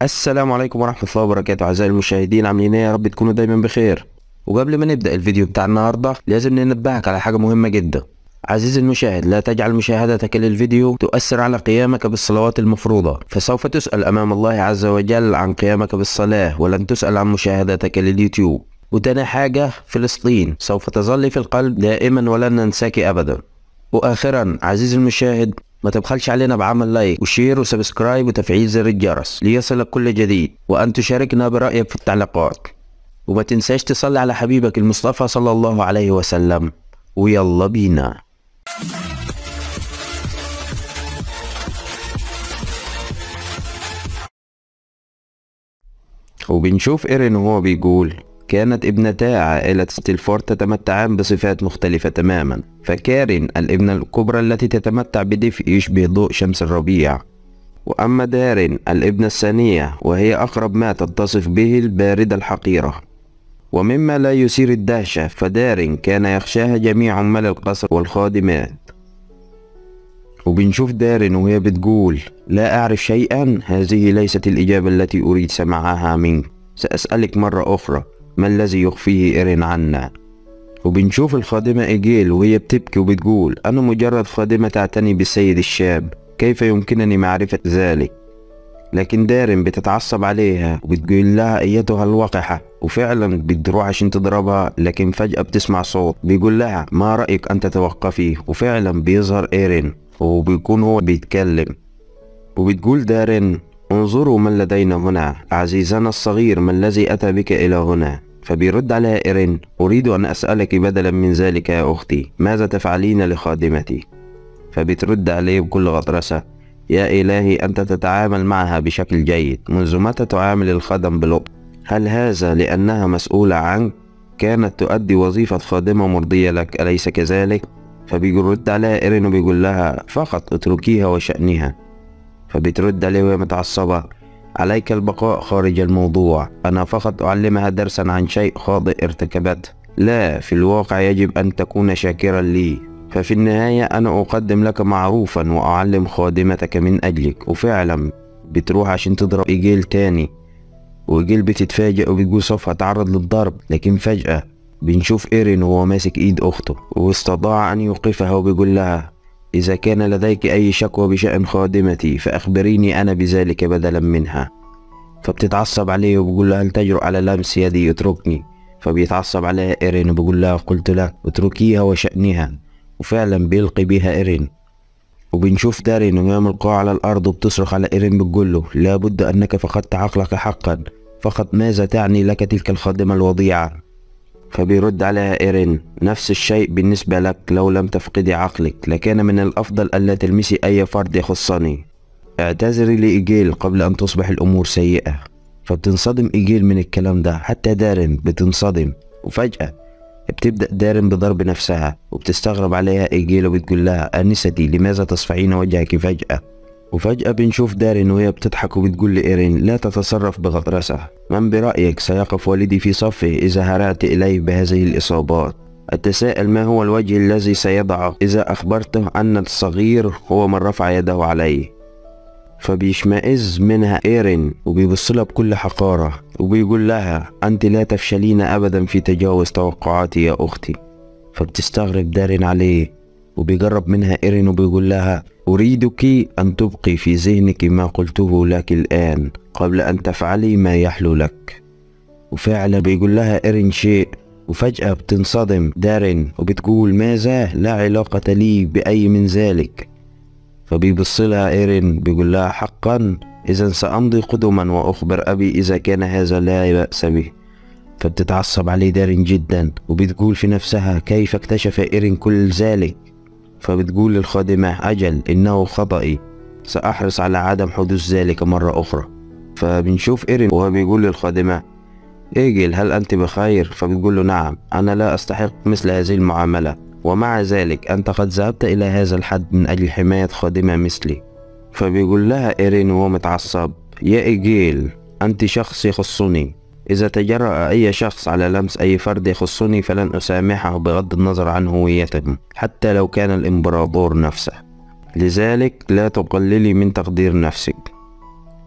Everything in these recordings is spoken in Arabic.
السلام عليكم ورحمة الله وبركاته أعزائي المشاهدين، عاملين ايه؟ يا رب تكونوا دايما بخير. وقبل ما نبدأ الفيديو بتاع النهاردة لازم ننبهك على حاجة مهمة جدا. عزيزي المشاهد، لا تجعل مشاهدتك للفيديو تؤثر على قيامك بالصلوات المفروضة، فسوف تسأل أمام الله عز وجل عن قيامك بالصلاة، ولن تسأل عن مشاهدتك لليوتيوب. وتاني حاجة، فلسطين سوف تظل في القلب دائما ولن ننساك أبدا. وآخرا عزيزي المشاهد، ما تبخلش علينا بعمل لايك وشير وسبسكرايب وتفعيل زر الجرس ليصلك كل جديد، وأن تشاركنا برأيك في التعليقات. وما تنساش تصلي على حبيبك المصطفى صلى الله عليه وسلم. ويلا بينا. وبنشوف إيرين وهو بيقول: كانت ابنتا عائلة ستيلفورد تتمتعان بصفات مختلفة تماما، فكارين الابنة الكبرى التي تتمتع بدفء يشبه ضوء شمس الربيع، وأما دارين الابنة الثانية وهي أقرب ما تتصف به الباردة الحقيرة. ومما لا يثير الدهشة، فدارين كان يخشاها جميع عمال القصر والخادمات. وبنشوف دارين وهي بتقول: لا أعرف شيئا، هذه ليست الإجابة التي أريد سماعها منك، سأسألك مرة أخرى، ما الذي يخفيه إيرين عنا؟ وبنشوف الخادمة إيجيل وهي بتبكي وبتقول: أنا مجرد خادمة تعتني بالسيد الشاب، كيف يمكنني معرفة ذلك؟ لكن دارين بتتعصب عليها وبتقول لها: أيتها الوقحة، وفعلا بتروح عشان تضربها، لكن فجأة بتسمع صوت بيقول لها: ما رأيك أن تتوقفي؟ وفعلا بيظهر إيرين وبيكون هو بيتكلم، وبتقول دارين: انظروا من لدينا هنا، عزيزنا الصغير، ما الذي أتى بك إلى هنا؟ فبيرد عليها إيرين: أريد أن أسألك بدلا من ذلك يا أختي، ماذا تفعلين لخادمتي؟ فبترد عليه بكل غطرسة: يا إلهي، أنت تتعامل معها بشكل جيد، منذ متى تعامل الخدم بلطف؟ هل هذا لأنها مسؤولة عنك؟ كانت تؤدي وظيفة خادمة مرضية لك، أليس كذلك؟ فبيرد عليها إيرين وبيقول لها: فقط اتركيها وشأنها. فبترد عليه وهي متعصبة: عليك البقاء خارج الموضوع، أنا فقط أعلمها درسا عن شيء خاطئ ارتكبته، لا، في الواقع يجب أن تكون شاكرا لي، ففي النهاية أنا أقدم لك معروفا وأعلم خادمتك من أجلك. وفعلا بتروح عشان تضرب إيجيل تاني، وإيجيل بتتفاجئ وبتقول سوف أتعرض للضرب، لكن فجأة بنشوف إيرين وهو ماسك إيد أخته واستطاع أن يوقفها، وبيقول لها: إذا كان لديك أي شكوى بشأن خادمتي فأخبريني أنا بذلك بدلا منها. فبتتعصب عليه وبيقول لها: هل تجرؤ على لمس يدي؟ اتركني. فبيتعصب عليها إيرين وبيقول لها: قلت لك اتركيها وشأنها. وفعلا بيلقي بيها إيرين. وبنشوف دارين وهي ملقاة على الأرض وبتصرخ على إيرين بتقول له: لابد أنك فقدت عقلك حقا، فقط ماذا تعني لك تلك الخادمة الوضيعة؟ فبيرد عليها إيرين: نفس الشيء بالنسبة لك، لو لم تفقدي عقلك لكان من الأفضل ألا تلمسي أي فرد يخصني، اعتذري لإيجيل قبل أن تصبح الأمور سيئة. فبتنصدم إيجيل من الكلام ده، حتى دارين بتنصدم. وفجأة بتبدأ دارين بضرب نفسها، وبتستغرب عليها إيجيل وبتقول لها: أنستي، لماذا تصفعين وجهك فجأة؟ وفجأة بنشوف دارين وهي بتضحك وبتقول لإيرين: لا تتصرف بغطرسة، من برأيك سيقف والدي في صفه إذا هرعت إليه بهذه الإصابات؟ أتساءل ما هو الوجه الذي سيضعه إذا أخبرته أن الصغير هو من رفع يده عليه؟ فبيشمئز منها إيرين وبيبصلها بكل حقارة وبيقول لها: أنت لا تفشلين أبدا في تجاوز توقعاتي يا أختي. فبتستغرب دارين عليه وبيجرب منها إيرين وبيقول لها: أريدك أن تبقي في ذهنك ما قلته لك الآن قبل أن تفعلي ما يحلو لك. وفعلا بيقول لها إيرين شيء، وفجأة بتنصدم دارين وبتقول: ماذا؟ لا علاقة لي بأي من ذلك. فبيبصلها إيرين بيقول لها: حقا؟ إذا سأمضي قدما وأخبر أبي إذا كان هذا لا بأس به. فبتتعصب عليه دارين جدا وبتقول في نفسها: كيف اكتشف إيرين كل ذلك؟ فبتقول للخادمة: أجل، إنه خطأي، سأحرص على عدم حدوث ذلك مرة أخرى. فبنشوف إيرين وهو بيقول للخادمة: إيجيل، هل أنت بخير؟ فبتقول له: نعم، أنا لا أستحق مثل هذه المعاملة، ومع ذلك أنت قد ذهبت إلى هذا الحد من أجل حماية خادمة مثلي. فبيقول لها إيرين وهو متعصب: يا إيجيل، أنت شخص يخصني، إذا تجرأ أي شخص على لمس أي فرد يخصني فلن أسامحه بغض النظر عن هويته، حتى لو كان الإمبراطور نفسه، لذلك لا تقللي من تقدير نفسك.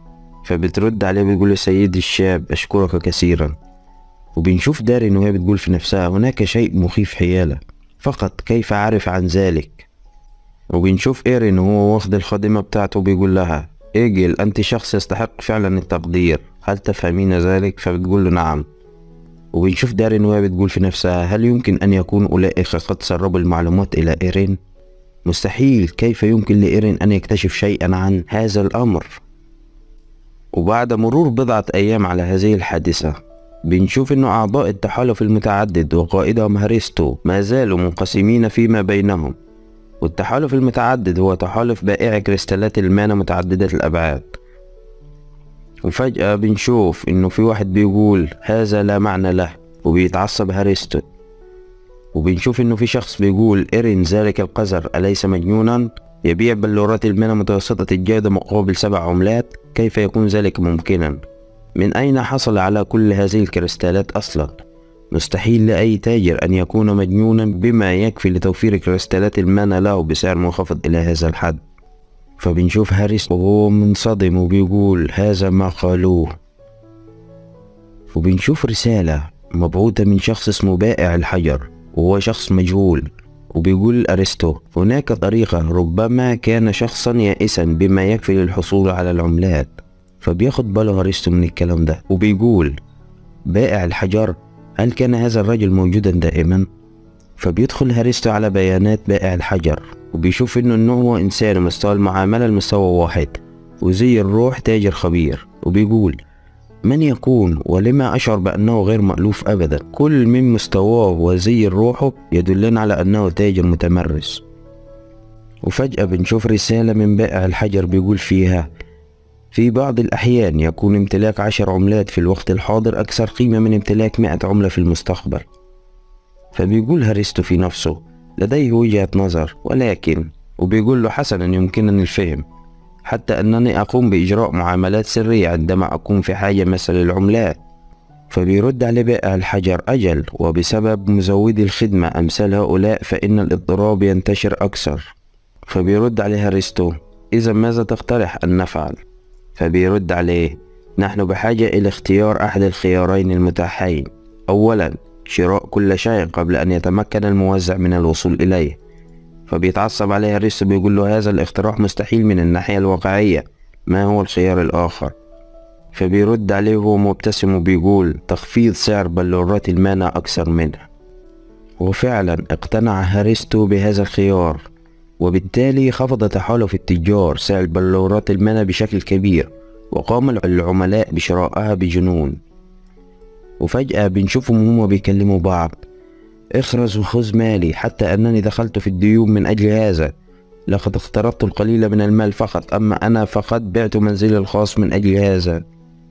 فبترد عليه بتقول: يا سيدي الشاب، أشكرك كثيرا. وبنشوف دارين وهي بتقول في نفسها: هناك شيء مخيف حيالة، فقط كيف أعرف عن ذلك؟ وبنشوف إيرين وهو واخد الخادمة بتاعته بيقول لها: إيجل، أنت شخص يستحق فعلا التقدير، هل تفهمين ذلك؟ فبتقول له: نعم. وبنشوف دارين وهي بتقول في نفسها: هل يمكن أن يكون أولئك قد سربوا المعلومات إلى إيرين؟ مستحيل، كيف يمكن لإيرين أن يكتشف شيئا عن هذا الأمر؟ وبعد مرور بضعة أيام على هذه الحادثة، بنشوف إنه أعضاء التحالف المتعدد وقائدهم هاريستو ما زالوا منقسمين فيما بينهم. والتحالف المتعدد هو تحالف بائع كريستالات المانا متعددة الأبعاد. وفجأة بنشوف إنه في واحد بيقول: هذا لا معنى له، وبيتعصب هاريستو. وبنشوف إنه في شخص بيقول: إيرين ذلك القذر أليس مجنونا؟ يبيع بلورات المانا متوسطة الجودة مقابل 7 عملات، كيف يكون ذلك ممكنا؟ من أين حصل على كل هذه الكريستالات أصلا؟ مستحيل لأي تاجر أن يكون مجنونا بما يكفي لتوفير كريستالات المانا له بسعر منخفض إلى هذا الحد. فبنشوف هاريس وهو منصدم وبيقول: هذا ما قالوه. وبنشوف رسالة مبعوثة من شخص اسمه بائع الحجر، وهو شخص مجهول، وبيقول أرسطو: هناك طريقة، ربما كان شخصا يائسا بما يكفي للحصول على العملات. فبياخد باله أرسطو من الكلام ده وبيقول: بائع الحجر، هل كان هذا الرجل موجودا دائما؟ فبيدخل هاريستو على بيانات بائع الحجر وبيشوف انه هو انسان مستوى المعاملة المستوى واحد، وزي الروح تاجر خبير. وبيقول: من يكون ولما أشعر بأنه غير مألوف أبدا؟ كل من مستواه وزي روحه يدلنا على أنه تاجر متمرس. وفجأة بنشوف رسالة من بائع الحجر بيقول فيها: في بعض الأحيان يكون امتلاك 10 عملات في الوقت الحاضر أكثر قيمة من امتلاك 100 عملة في المستقبل. فبيقول هاريستو في نفسه: لديه وجهة نظر، ولكن وبيقول له: حسنا، يمكنني الفهم، حتى أنني أقوم بإجراء معاملات سرية عندما أكون في حاجة مثل العملات. فبيرد عليه بائع الحجر: أجل، وبسبب مزودي الخدمة أمثال هؤلاء فإن الاضطراب ينتشر أكثر. فبيرد عليه هاريستو: إذا ماذا تقترح أن نفعل؟ فبيرد عليه: نحن بحاجة إلى اختيار أحد الخيارين المتاحين. أولا، شراء كل شيء قبل أن يتمكن الموزع من الوصول إليه. فبيتعصب عليه هاريستو بيقول له: هذا الاقتراح مستحيل من الناحية الواقعية، ما هو الخيار الآخر؟ فبيرد عليه وهو مبتسم وبيقول: تخفيض سعر بلورات المانا أكثر منه. وفعلا اقتنع هاريستو بهذا الخيار، وبالتالي خفض تحالف التجار سعر بلورات المانا بشكل كبير، وقام العملاء بشرائها بجنون. وفجأة بنشوفهم هما بيكلموا بعض: اخرز وخذ مالي، حتى أنني دخلت في الديون من أجل هذا. لقد اقترضت القليل من المال فقط، أما أنا فقد بعت منزلي الخاص من أجل هذا.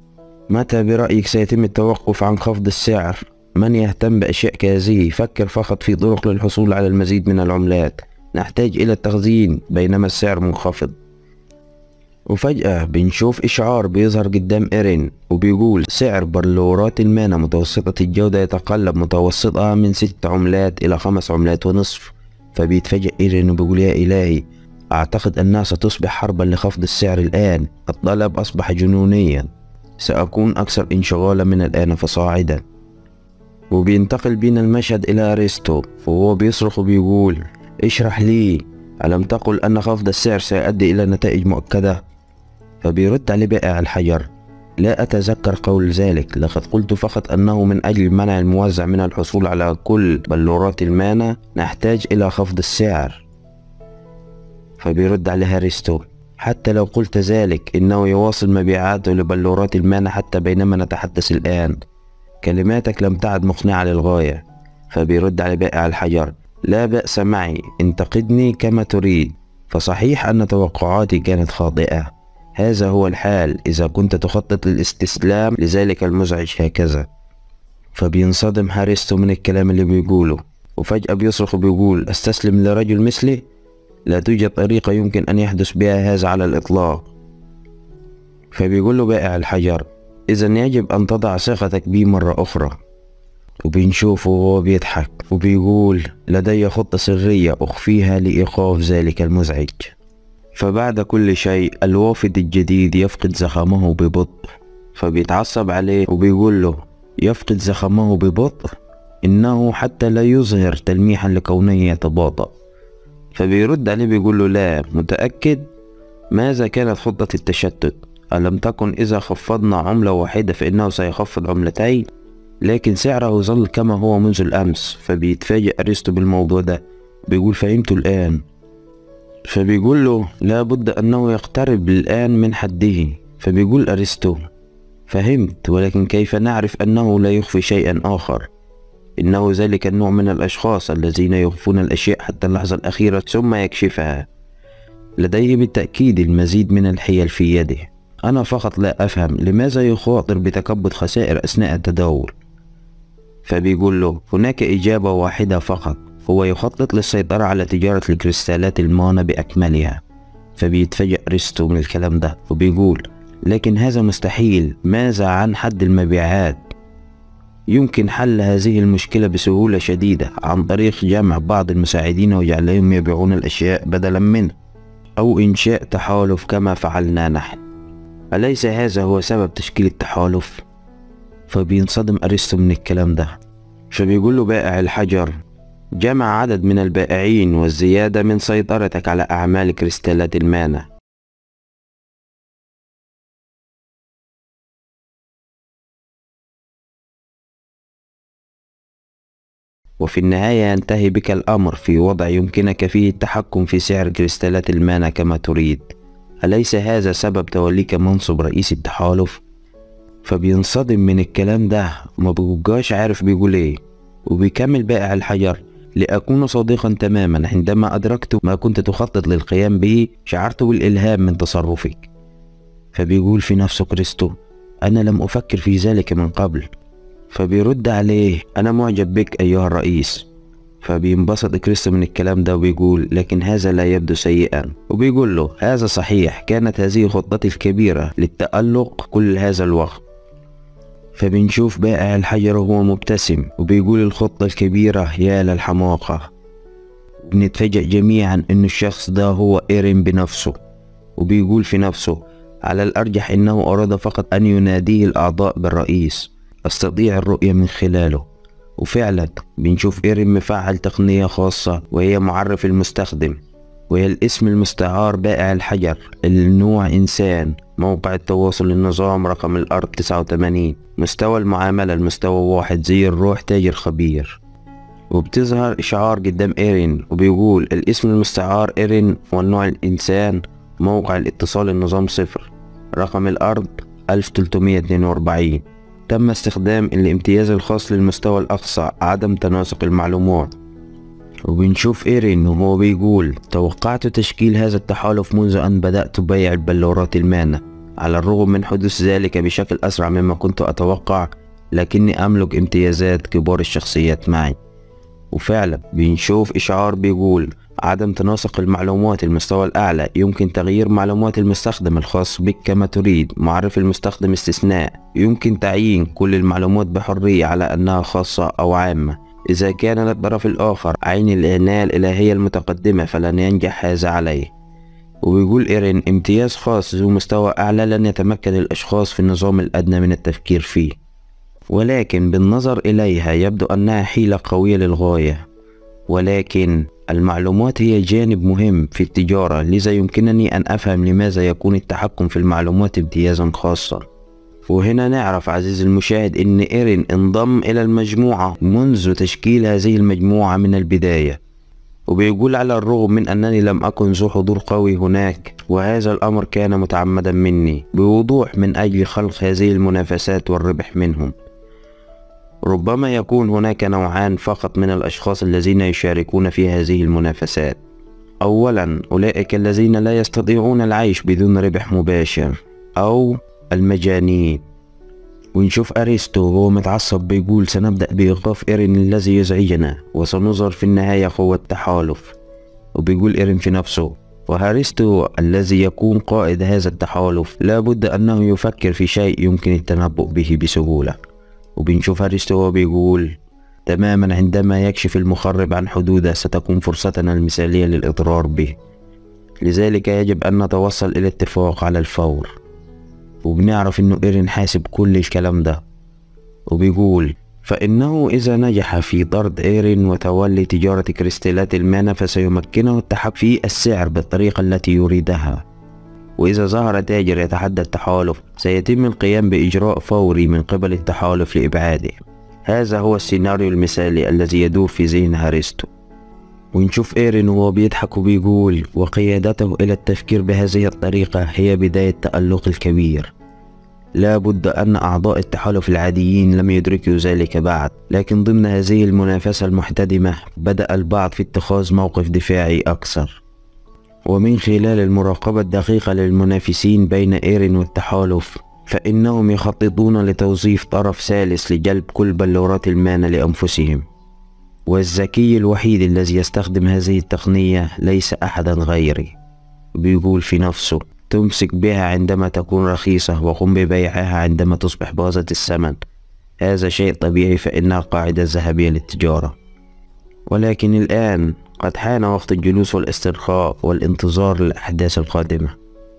متى برأيك سيتم التوقف عن خفض السعر؟ من يهتم بأشياء كهذه؟ فكر فقط في طرق للحصول على المزيد من العملات. نحتاج إلى التخزين بينما السعر منخفض. وفجأة بنشوف إشعار بيظهر قدام إيرين وبيقول: سعر بلورات المانا متوسطة الجودة يتقلب متوسطها من 6 عملات إلى 5 عملات ونصف. فبيتفاجأ إيرين وبيقول: يا إلهي، أعتقد أنها ستصبح حربا لخفض السعر الآن. الطلب أصبح جنونيا، سأكون أكثر انشغالا من الآن فصاعدا. وبينتقل بينا المشهد إلى أرسطو وهو بيصرخ وبيقول: اشرح لي، ألم تقل أن خفض السعر سيؤدي إلى نتائج مؤكدة؟ فبيرد عليه بائع الحجر: لا أتذكر قول ذلك، لقد قلت فقط أنه من أجل منع الموزع من الحصول على كل بلورات المانا نحتاج إلى خفض السعر. فبيرد عليه هاريستو: حتى لو قلت ذلك إنه يواصل مبيعاته لبلورات المانا حتى بينما نتحدث الآن. كلماتك لم تعد مقنعة للغاية. فبيرد على بائع الحجر: لا بأس معي، انتقدني كما تريد، فصحيح أن توقعاتي كانت خاطئة. هذا هو الحال إذا كنت تخطط للاستسلام لذلك المزعج هكذا. فبينصدم هاريستو من الكلام اللي بيقوله، وفجأة بيصرخ وبيقول: أستسلم لرجل مثلي؟ لا توجد طريقة يمكن أن يحدث بها هذا على الإطلاق. فبيقول له بائع الحجر: إذن يجب أن تضع ثقتك بي مرة أخرى. وبنشوفه وهو بيضحك وبيقول: لدي خطة سرية أخفيها لإيقاف ذلك المزعج. فبعد كل شيء الوافد الجديد يفقد زخمه ببطء، فبيتعصب عليه وبيقول له يفقد زخمه ببطء، إنه حتى لا يظهر تلميحا لكونه يتباطأ. فبيرد عليه بيقول له لا، متأكد؟ ماذا كانت خطة التشتت؟ ألم تكن إذا خفضنا عملة واحدة فإنه سيخفض عملتين؟ لكن سعره ظل كما هو منذ الأمس. فبيتفاجئ أرسطو بالموضوع ده، بيقول فهمته الآن. فبيقول له لا بد أنه يقترب الآن من حده. فبيقول أرسطو فهمت، ولكن كيف نعرف أنه لا يخفي شيئا آخر؟ إنه ذلك النوع من الأشخاص الذين يخفون الأشياء حتى اللحظة الأخيرة ثم يكشفها. لديه بالتأكيد المزيد من الحيل في يده. أنا فقط لا أفهم لماذا يخاطر بتكبد خسائر أثناء التداول. فبيقول له هناك إجابة واحدة فقط، هو يخطط للسيطرة على تجارة الكريستالات المانة بأكملها. فبيتفاجئ أرسطو من الكلام ده وبيقول لكن هذا مستحيل، ماذا عن حد المبيعات؟ يمكن حل هذه المشكلة بسهولة شديدة عن طريق جمع بعض المساعدين وجعلهم يبيعون الأشياء بدلا منه، أو إنشاء تحالف كما فعلنا نحن. أليس هذا هو سبب تشكيل التحالف؟ فبينصدم أرسطو من الكلام ده، فبيقول له بائع الحجر جمع عدد من البائعين والزيادة من سيطرتك على أعمال كريستالات المانة. وفي النهاية ينتهي بك الأمر في وضع يمكنك فيه التحكم في سعر كريستالات المانة كما تريد. أليس هذا سبب توليك منصب رئيس التحالف؟ فبينصدم من الكلام ده وما بيبقاش عارف بيقول ايه. وبيكمل بائع الحجر لأكون صادقا تماما، عندما أدركت ما كنت تخطط للقيام به شعرت بالإلهام من تصرفك. فبيقول في نفسه كريستو أنا لم أفكر في ذلك من قبل. فبيرد عليه أنا معجب بك أيها الرئيس. فبينبسط كريستو من الكلام ده وبيقول لكن هذا لا يبدو سيئا. وبيقول له هذا صحيح، كانت هذه خطتي الكبيرة للتألق كل هذا الوقت. فبنشوف بائع الحجر وهو مبتسم وبيقول الخطة الكبيرة يا للحماقة. بنتفاجأ جميعا ان الشخص ده هو إيرين بنفسه، وبيقول في نفسه على الأرجح انه أراد فقط أن يناديه الأعضاء بالرئيس، أستطيع الرؤية من خلاله. وفعلا بنشوف إيرين مفعل تقنية خاصة وهي معرف المستخدم، وهي الاسم المستعار بائع الحجر، النوع إنسان، موقع التواصل النظام رقم الأرض 89، مستوى المعاملة المستوى 1، زي الروح تاجر خبير. وبتظهر إشعار قدام إيرين وبيقول الاسم المستعار إيرين والنوع الإنسان، موقع الاتصال النظام 0، رقم الأرض 1342. تم استخدام الامتياز الخاص للمستوى الأقصى عدم تناسق المعلومات. وبنشوف إيرين وهو بيقول توقعت تشكيل هذا التحالف منذ أن بدأت بيع البلورات المانة، على الرغم من حدوث ذلك بشكل أسرع مما كنت أتوقع، لكني أملك امتيازات كبار الشخصيات معي. وفعلا بنشوف إشعار بيقول عدم تناسق المعلومات المستوى الأعلى، يمكن تغيير معلومات المستخدم الخاص بك كما تريد، معرف المستخدم استثناء، يمكن تعيين كل المعلومات بحرية على أنها خاصة أو عامة. إذا كان للطرف الآخر عين العناية الإلهية المتقدمة فلن ينجح هذا عليه. وبيقول إيرين امتياز خاص ذو مستوى أعلى لن يتمكن الأشخاص في النظام الأدنى من التفكير فيه، ولكن بالنظر إليها يبدو أنها حيلة قوية للغاية. ولكن المعلومات هي جانب مهم في التجارة، لذا يمكنني أن أفهم لماذا يكون التحكم في المعلومات امتيازا خاصا. وهنا نعرف عزيزي المشاهد أن إيرين انضم إلى المجموعة منذ تشكيل هذه المجموعة من البداية. وبيقول على الرغم من أنني لم أكن ذو حضور قوي هناك، وهذا الأمر كان متعمدا مني بوضوح من أجل خلق هذه المنافسات والربح منهم. ربما يكون هناك نوعان فقط من الأشخاص الذين يشاركون في هذه المنافسات. أولا أولئك الذين لا يستطيعون العيش بدون ربح مباشر، أو المجانين. ونشوف أرسطو وهو متعصب بيقول سنبدأ بإيقاف إيرين الذي يزعجنا وسنظهر في النهاية قوة التحالف. وبيقول إيرين في نفسه وأرسطو الذي يكون قائد هذا التحالف لابد أنه يفكر في شيء يمكن التنبؤ به بسهولة. وبنشوف أرسطو وهو بيقول تماما عندما يكشف المخرب عن حدوده ستكون فرصتنا المثالية للإضرار به. لذلك يجب أن نتوصل إلى اتفاق على الفور. وبنعرف إنه إيرين حاسب كل الكلام ده، وبيقول فإنه إذا نجح في طرد إيرين وتولي تجارة كريستالات المانا فسيمكنه التحكم في السعر بالطريقة التي يريدها. وإذا ظهر تاجر يتحدى التحالف سيتم القيام بإجراء فوري من قبل التحالف لإبعاده. هذا هو السيناريو المثالي الذي يدور في ذهن هاريستو. ونشوف إيرين وهو بيضحك وبيقول وقيادته إلى التفكير بهذه الطريقة هي بداية تألق الكبير. لا بد أن أعضاء التحالف العاديين لم يدركوا ذلك بعد، لكن ضمن هذه المنافسة المحتدمة بدأ البعض في اتخاذ موقف دفاعي أكثر. ومن خلال المراقبة الدقيقة للمنافسين بين إيرين والتحالف فإنهم يخططون لتوظيف طرف ثالث لجلب كل بلورات المانا لأنفسهم. والذكي الوحيد الذي يستخدم هذه التقنية ليس أحدا غيري. بيقول في نفسه تمسك بها عندما تكون رخيصة وقم ببيعها عندما تصبح باهظة الثمن. هذا شيء طبيعي فإنها القاعدة الذهبية للتجارة. ولكن الآن قد حان وقت الجلوس والاسترخاء والانتظار للأحداث القادمة.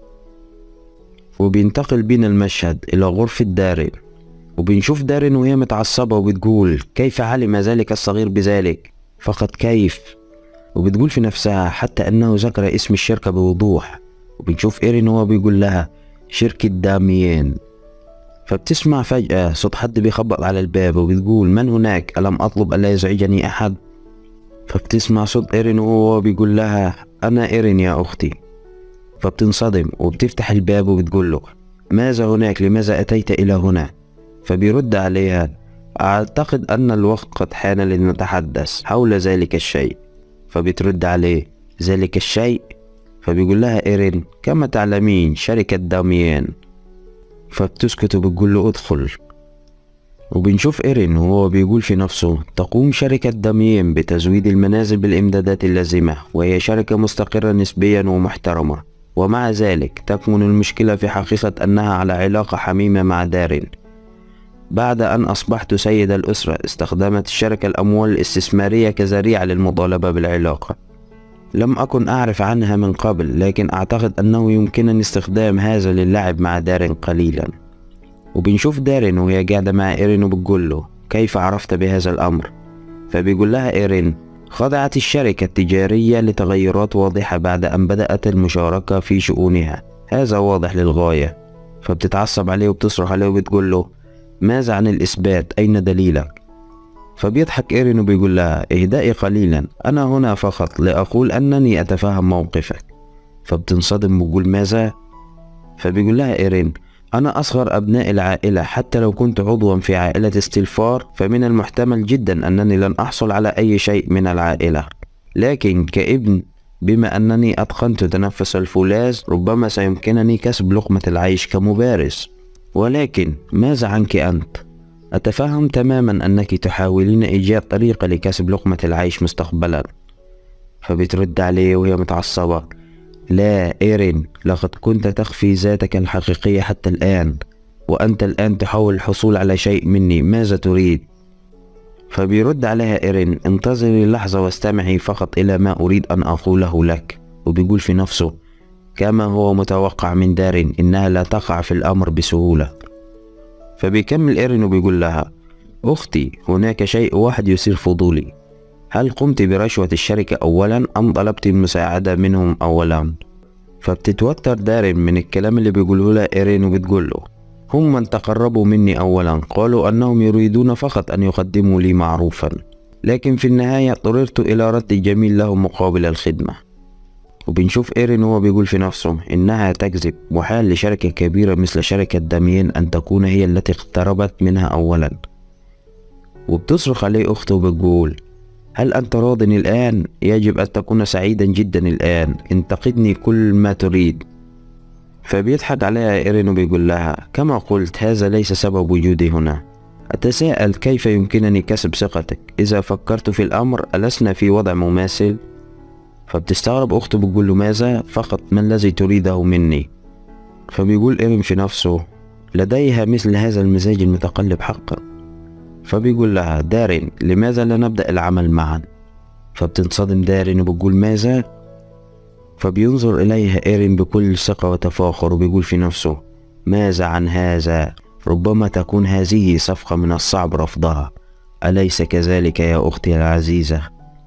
وبينتقل بنا المشهد إلى غرفة دارين، وبنشوف دارين وهي متعصبة وبتقول كيف علم ذلك الصغير بذلك؟ فقط كيف؟ وبتقول في نفسها حتى أنه ذكر اسم الشركة بوضوح. وبنشوف إيرين وهو بيقول لها شركة داميين. فبتسمع فجأة صوت حد بيخبط على الباب وبتقول من هناك؟ ألم أطلب ألا يزعجني أحد؟ فبتسمع صوت إيرين وهو بيقول لها أنا إيرين يا أختي. فبتنصدم وبتفتح الباب وبتقول له ماذا هناك؟ لماذا أتيت إلى هنا؟ فبيرد عليها أعتقد أن الوقت قد حان لنتحدث حول ذلك الشيء. فبترد عليه ذلك الشيء؟ فبيقول لها إيرين كما تعلمين شركة داميين. فبتسكت وبتقول له ادخل. وبنشوف إيرين وهو بيقول في نفسه تقوم شركة داميين بتزويد المنازل بالإمدادات اللازمة، وهي شركة مستقرة نسبيا ومحترمة. ومع ذلك تكمن المشكلة في حقيقة أنها على علاقة حميمة مع دارين. بعد أن أصبحت سيد الأسرة استخدمت الشركة الأموال الاستثمارية كذريعة للمطالبة بالعلاقة. لم أكن أعرف عنها من قبل، لكن أعتقد أنه يمكنني استخدام هذا للعب مع دارين قليلا. وبنشوف دارين وهي قاعدة مع إيرين وبتقول له كيف عرفت بهذا الأمر؟ فبيقول لها إيرين خضعت الشركة التجارية لتغيرات واضحة بعد أن بدأت المشاركة في شؤونها. هذا واضح للغاية. فبتتعصب عليه وبتصرخ عليه وبتقول له ماذا عن الإثبات؟ أين دليلك؟ فبيضحك إيرين وبيقول لها اهدئي قليلا، أنا هنا فقط لأقول أنني أتفهم موقفك. فبتنصدم وبتقول ماذا؟ فبيقول لها إيرين أنا أصغر أبناء العائلة، حتى لو كنت عضوا في عائلة ستيلفار فمن المحتمل جدا أنني لن أحصل على أي شيء من العائلة، لكن كابن بما أنني أتقنت تنفس الفولاذ ربما سيمكنني كسب لقمة العيش كمبارز. ولكن ماذا عنك أنت؟ أتفهم تماما أنك تحاولين إيجاد طريقة لكسب لقمة العيش مستقبلا. فبترد عليه وهي متعصبة لا إيرين، لقد كنت تخفي ذاتك الحقيقية حتى الآن، وأنت الآن تحاول الحصول على شيء مني، ماذا تريد؟ فبيرد عليها إيرين انتظري لحظة واستمعي فقط إلى ما أريد أن أقوله لك. وبيقول في نفسه كما هو متوقع من دارين إنها لا تقع في الأمر بسهولة. فبيكمل إيرين وبيقول لها أختي هناك شيء واحد يثير فضولي، هل قمت برشوة الشركة أولا أم طلبت المساعدة منهم أولا؟ فبتتوتر دارين من الكلام اللي بيقوله لها إيرين وبتقول له هم من تقربوا مني أولا قالوا أنهم يريدون فقط أن يقدموا لي معروفا، لكن في النهاية اضطررت إلى رد الجميل لهم مقابل الخدمة. وبنشوف إيرين وهو بيقول في نفسه إنها تكذب، وحال لشركة كبيرة مثل شركة داميين أن تكون هي التي اقتربت منها أولا. وبتصرخ عليه أخته وبتقول هل أنت راضٍ الآن؟ يجب أن تكون سعيدا جدا الآن، انتقدني كل ما تريد. فبيضحك عليها إيرين وبيقول لها كما قلت هذا ليس سبب وجودي هنا. أتساءل كيف يمكنني كسب ثقتك؟ إذا فكرت في الأمر ألسنا في وضع مماثل؟ فبتستغرب أخته بتقول له ماذا؟ فقط ما الذي تريده مني؟ فبيقول إيرين في نفسه لديها مثل هذا المزاج المتقلب حقا. فبيقول لها دارين لماذا لا نبدأ العمل معا؟ فبتنصدم دارين وبتقول ماذا؟ فبينظر إليها إيرين بكل ثقة وتفاخر وبيقول في نفسه: ماذا عن هذا؟ ربما تكون هذه صفقة من الصعب رفضها، أليس كذلك يا أختي العزيزة؟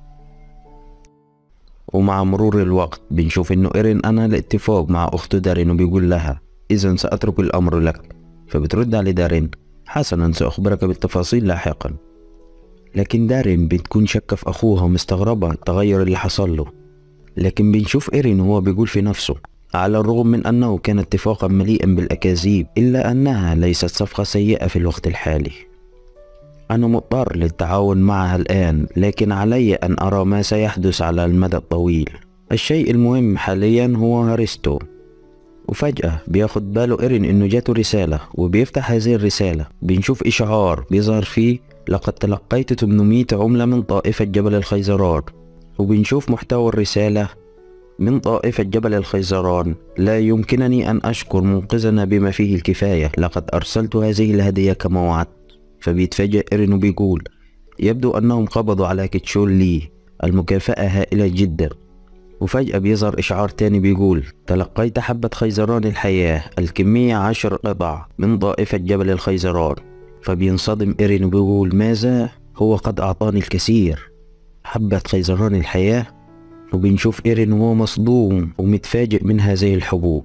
ومع مرور الوقت بنشوف إنه إيرين أنهى الاتفاق مع أخته دارين وبيقول لها: إذا سأترك الأمر لك. فبترد عليه دارين: حسنا، سأخبرك بالتفاصيل لاحقا. لكن دارين بتكون شاكة في أخوها ومستغربة التغير اللي حصل له. لكن بنشوف إيرين وهو بيقول في نفسه: على الرغم من أنه كان اتفاقا مليئا بالأكاذيب، إلا أنها ليست صفقة سيئة في الوقت الحالي. أنا مضطر للتعاون معها الآن، لكن علي أن أرى ما سيحدث على المدى الطويل. الشيء المهم حاليا هو هاريستو. وفجأة بياخد باله إيرين إنه جاته رسالة، وبيفتح هذه الرسالة بنشوف إشعار بيظهر فيه: لقد تلقيت 800 عملة من طائفة جبل الخيزران. وبنشوف محتوى الرسالة: من طائفة جبل الخيزران، لا يمكنني أن أشكر منقذنا بما فيه الكفاية، لقد أرسلت هذه الهدية كما وعدت. فبيتفاجأ إيرين وبيقول: يبدو أنهم قبضوا على كيتشول لي، المكافأة هائلة جدا. وفجأة بيظهر إشعار تاني بيقول: تلقيت حبة خيزران الحياة، الكمية 10 قطع من طائفة جبل الخيزران. فبينصدم إيرين وبيقول: ماذا؟ هو قد أعطاني الكثير، حبة خيزران الحياة؟ وبنشوف إيرين وهو مصدوم ومتفاجئ من هذه الحبوب.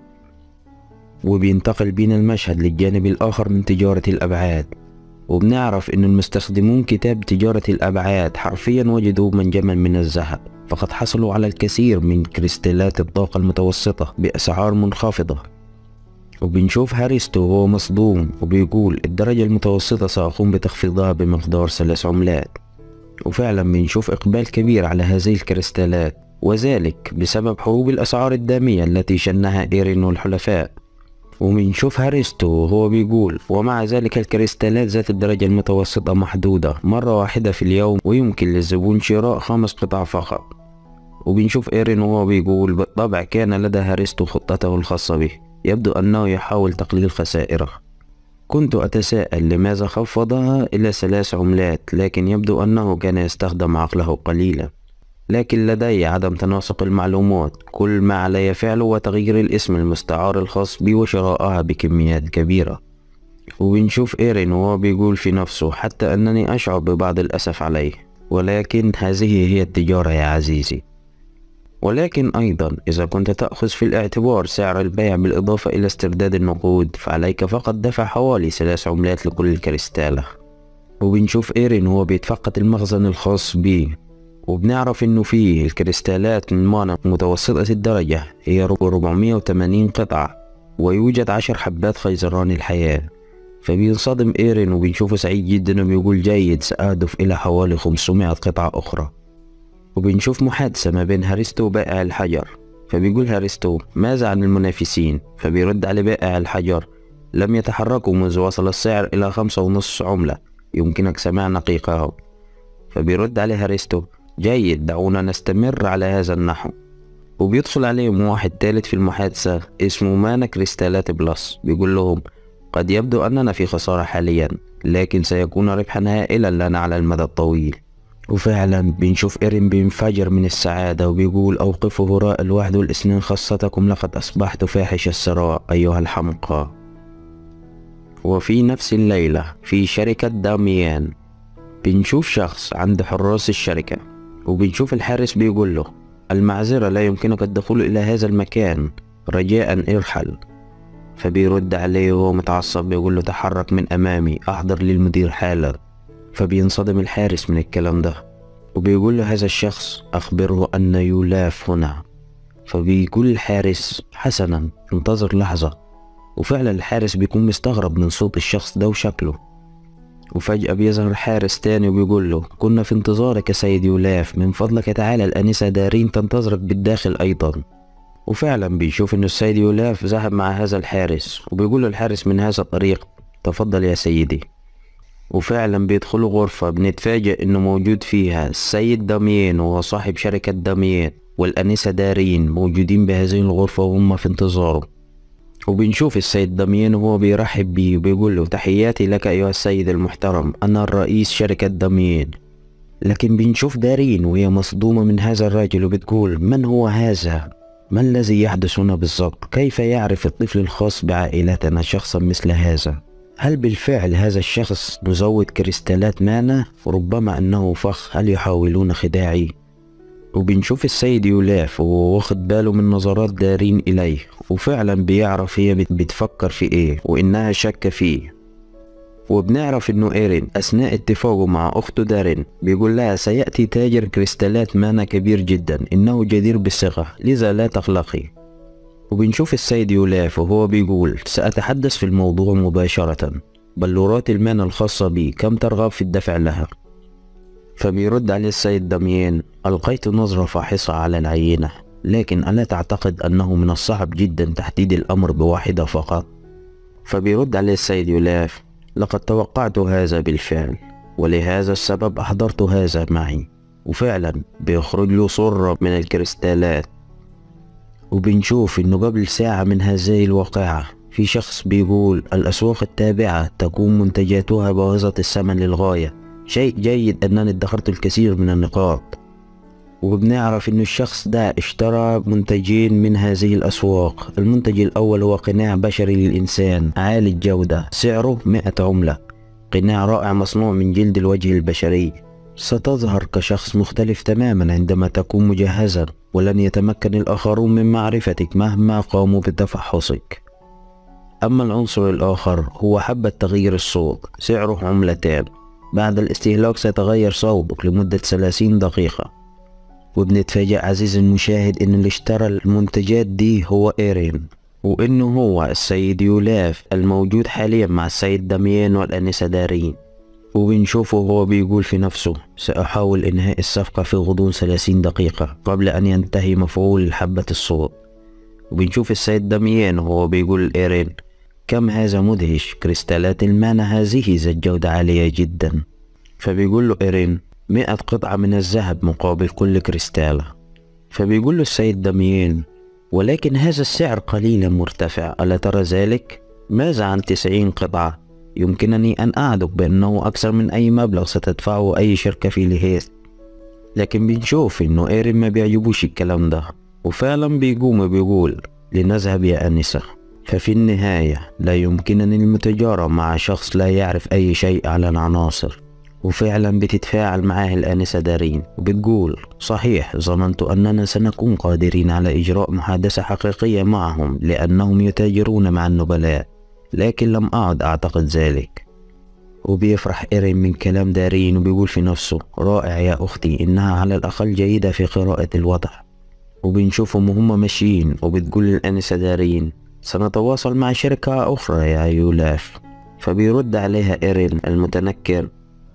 وبينتقل بينا المشهد للجانب الآخر من تجارة الأبعاد، وبنعرف إن المستخدمون كتاب تجارة الأبعاد حرفيا وجدوا منجما من الذهب، فقد حصلوا على الكثير من كريستالات الطاقة المتوسطة بأسعار منخفضة. وبنشوف هاريستو وهو مصدوم وبيقول: الدرجة المتوسطة سأقوم بتخفيضها بمقدار 3 عملات. وفعلا بنشوف إقبال كبير على هذه الكريستالات، وذلك بسبب حروب الأسعار الدامية التي شنها إيرين والحلفاء. وبنشوف هاريستو وهو بيقول: ومع ذلك الكريستالات ذات الدرجة المتوسطة محدودة مرة واحدة في اليوم، ويمكن للزبون شراء 5 قطع فقط. وبنشوف إيرين وهو بيقول: بالطبع كان لدى هاريستو خطته الخاصة به، يبدو أنه يحاول تقليل خسائره. كنت أتساءل لماذا خفضها إلى 3 عملات، لكن يبدو أنه كان يستخدم عقله قليلا. لكن لدي عدم تناسق المعلومات، كل ما علي فعله هو تغيير الاسم المستعار الخاص بي وشراءها بكميات كبيرة. وبنشوف إيرين وهو بيقول في نفسه: حتى أنني أشعر ببعض الأسف عليه، ولكن هذه هي التجارة يا عزيزي. ولكن أيضا إذا كنت تأخذ في الاعتبار سعر البيع بالإضافة إلى استرداد النقود، فعليك فقط دفع حوالي 3 عملات لكل الكريستالة. وبنشوف إيرين وهو بيتفقد المخزن الخاص بيه، وبنعرف إنه فيه الكريستالات من مانا متوسطة الدرجة هي 480 قطعة، ويوجد 10 حبات خيزران الحياة. فبينصدم إيرين وبنشوفه سعيد جدا وبيقول: جيد، سأهدف إلى حوالي 500 قطعة أخرى. وبنشوف محادثة ما بين هاريستو وبائع الحجر، فبيقول هاريستو: ماذا عن المنافسين؟ فبيرد على بائع الحجر: لم يتحركوا منذ وصل السعر إلى 5.5 عملة، يمكنك سماع نقيقه. فبيرد عليه هاريستو: جيد، دعونا نستمر على هذا النحو. وبيدخل عليهم واحد ثالث في المحادثة اسمه مانا كريستالات بلس، بيقول لهم: قد يبدو أننا في خسارة حاليا، لكن سيكون ربحا هائلا لنا على المدى الطويل. وفعلا بنشوف إيرين بينفجر من السعادة وبيقول: أوقفوا هراء الوحد والإثنين خاصتكم، لقد أصبحت فاحش الثراء أيها الحمقى. وفي نفس الليلة في شركة داميان بنشوف شخص عند حراس الشركة، وبنشوف الحارس بيقول له: المعذرة، لا يمكنك الدخول إلى هذا المكان، رجاء ارحل. فبيرد عليه وهو متعصب بيقول له: تحرك من أمامي، أحضر للمدير حالا. فبينصدم الحارس من الكلام ده وبيقول له هذا الشخص: أخبره أن يولاف هنا. فبيقول الحارس: حسنا، انتظر لحظة. وفعلا الحارس بيكون مستغرب من صوت الشخص ده وشكله. وفجأة بيظهر حارس تاني وبيقول له: كنا في انتظارك سيد يولاف، من فضلك تعالى، الآنسة دارين تنتظرك بالداخل أيضا. وفعلا بيشوف إنه السيد يولاف ذهب مع هذا الحارس، وبيقول له الحارس من هذا الطريق: تفضل يا سيدي. وفعلا بيدخلوا غرفة بنتفاجئ إنه موجود فيها السيد داميان وهو صاحب شركة داميان، والآنسة دارين موجودين بهذه الغرفة وهم في انتظاره. وبنشوف السيد داميان وهو بيرحب بيه وبيقول له: تحياتي لك أيها السيد المحترم، أنا الرئيس شركة داميان. لكن بنشوف دارين وهي مصدومة من هذا الرجل وبتقول: من هو هذا؟ ما الذي يحدث هنا بالضبط؟ كيف يعرف الطفل الخاص بعائلتنا شخصا مثل هذا؟ هل بالفعل هذا الشخص مزود كريستالات مانا؟ ربما أنه فخ. هل يحاولون خداعي؟ وبنشوف السيد يولاف وهو واخد باله من نظرات دارين إليه، وفعلا بيعرف هي بتفكر في إيه وإنها شاكة فيه. وبنعرف إنه إيرين أثناء اتفاقه مع أخته دارين بيقول لها سيأتي تاجر كريستالات مانا كبير جدا، إنه جدير بالثقة، لذا لا تقلقي. وبنشوف السيد يولاف وهو بيقول سأتحدث في الموضوع مباشرة، بلورات المانا الخاصة بي كم ترغب في الدفع لها؟ فبيرد عليه السيد داميان ألقيت نظرة فاحصة على العينة، لكن ألا تعتقد أنه من الصعب جدا تحديد الأمر بواحدة فقط؟ فبيرد عليه السيد يولاف لقد توقعت هذا بالفعل، ولهذا السبب أحضرت هذا معي. وفعلا بيخرج له صورة من الكريستالات. وبنشوف إنه قبل ساعة من هذه الواقعة في شخص بيقول الأسواق التابعة تكون منتجاتها باهظة الثمن للغاية، شيء جيد أنني ادخرت الكثير من النقاط. وبنعرف إنه الشخص ده اشترى منتجين من هذه الأسواق. المنتج الأول هو قناع بشري للإنسان عالي الجودة، سعره 100 عملة، قناع رائع مصنوع من جلد الوجه البشري. ستظهر كشخص مختلف تماما عندما تكون مجهزا، ولن يتمكن الآخرون من معرفتك مهما قاموا بتفحصك. أما العنصر الآخر هو حبة تغيير الصوت، سعره 2 عملتان، بعد الاستهلاك سيتغير صوتك لمدة 30 دقيقة. وبنتفاجأ عزيزي المشاهد إن اللي اشترى المنتجات دي هو إيرين، وإنه هو السيد يولاف الموجود حاليا مع السيد داميان والأنسة دارين. وبنشوفه هو بيقول في نفسه سأحاول إنهاء الصفقة في غضون 30 دقيقة قبل أن ينتهي مفعول حبة الصوت. وبنشوف السيد داميان وهو بيقول إيرين كم هذا مدهش، كريستالات المانا هذه ذات جودة عالية جدا. فبيقول له إيرين 100 قطعة من الذهب مقابل كل كريستالة. فبيقول له السيد داميان ولكن هذا السعر قليلا مرتفع، ألا ترى ذلك؟ ماذا عن 90 قطعة؟ يمكنني أن أعدك بأنه أكثر من أي مبلغ ستدفعه أي شركة في لهيث. لكن بنشوف إنه إيرين ما بيعجبوش الكلام ده، وفعلا بيقوم بيقول لنذهب يا أنسة. ففي النهاية لا يمكنني المتجارة مع شخص لا يعرف أي شيء على العناصر. وفعلا بتتفاعل معاه الآنسة دارين وبتقول صحيح ظننت أننا سنكون قادرين على إجراء محادثة حقيقية معهم لأنهم يتاجرون مع النبلاء، لكن لم أعد أعتقد ذلك. وبيفرح إيرين من كلام دارين وبيقول في نفسه رائع يا أختي، إنها على الأقل جيدة في قراءة الوضع. وبنشوفهم وهم ماشيين وبتقول الآنسة دارين سنتواصل مع شركة أخرى يا يولاف. فبيرد عليها إيرين المتنكر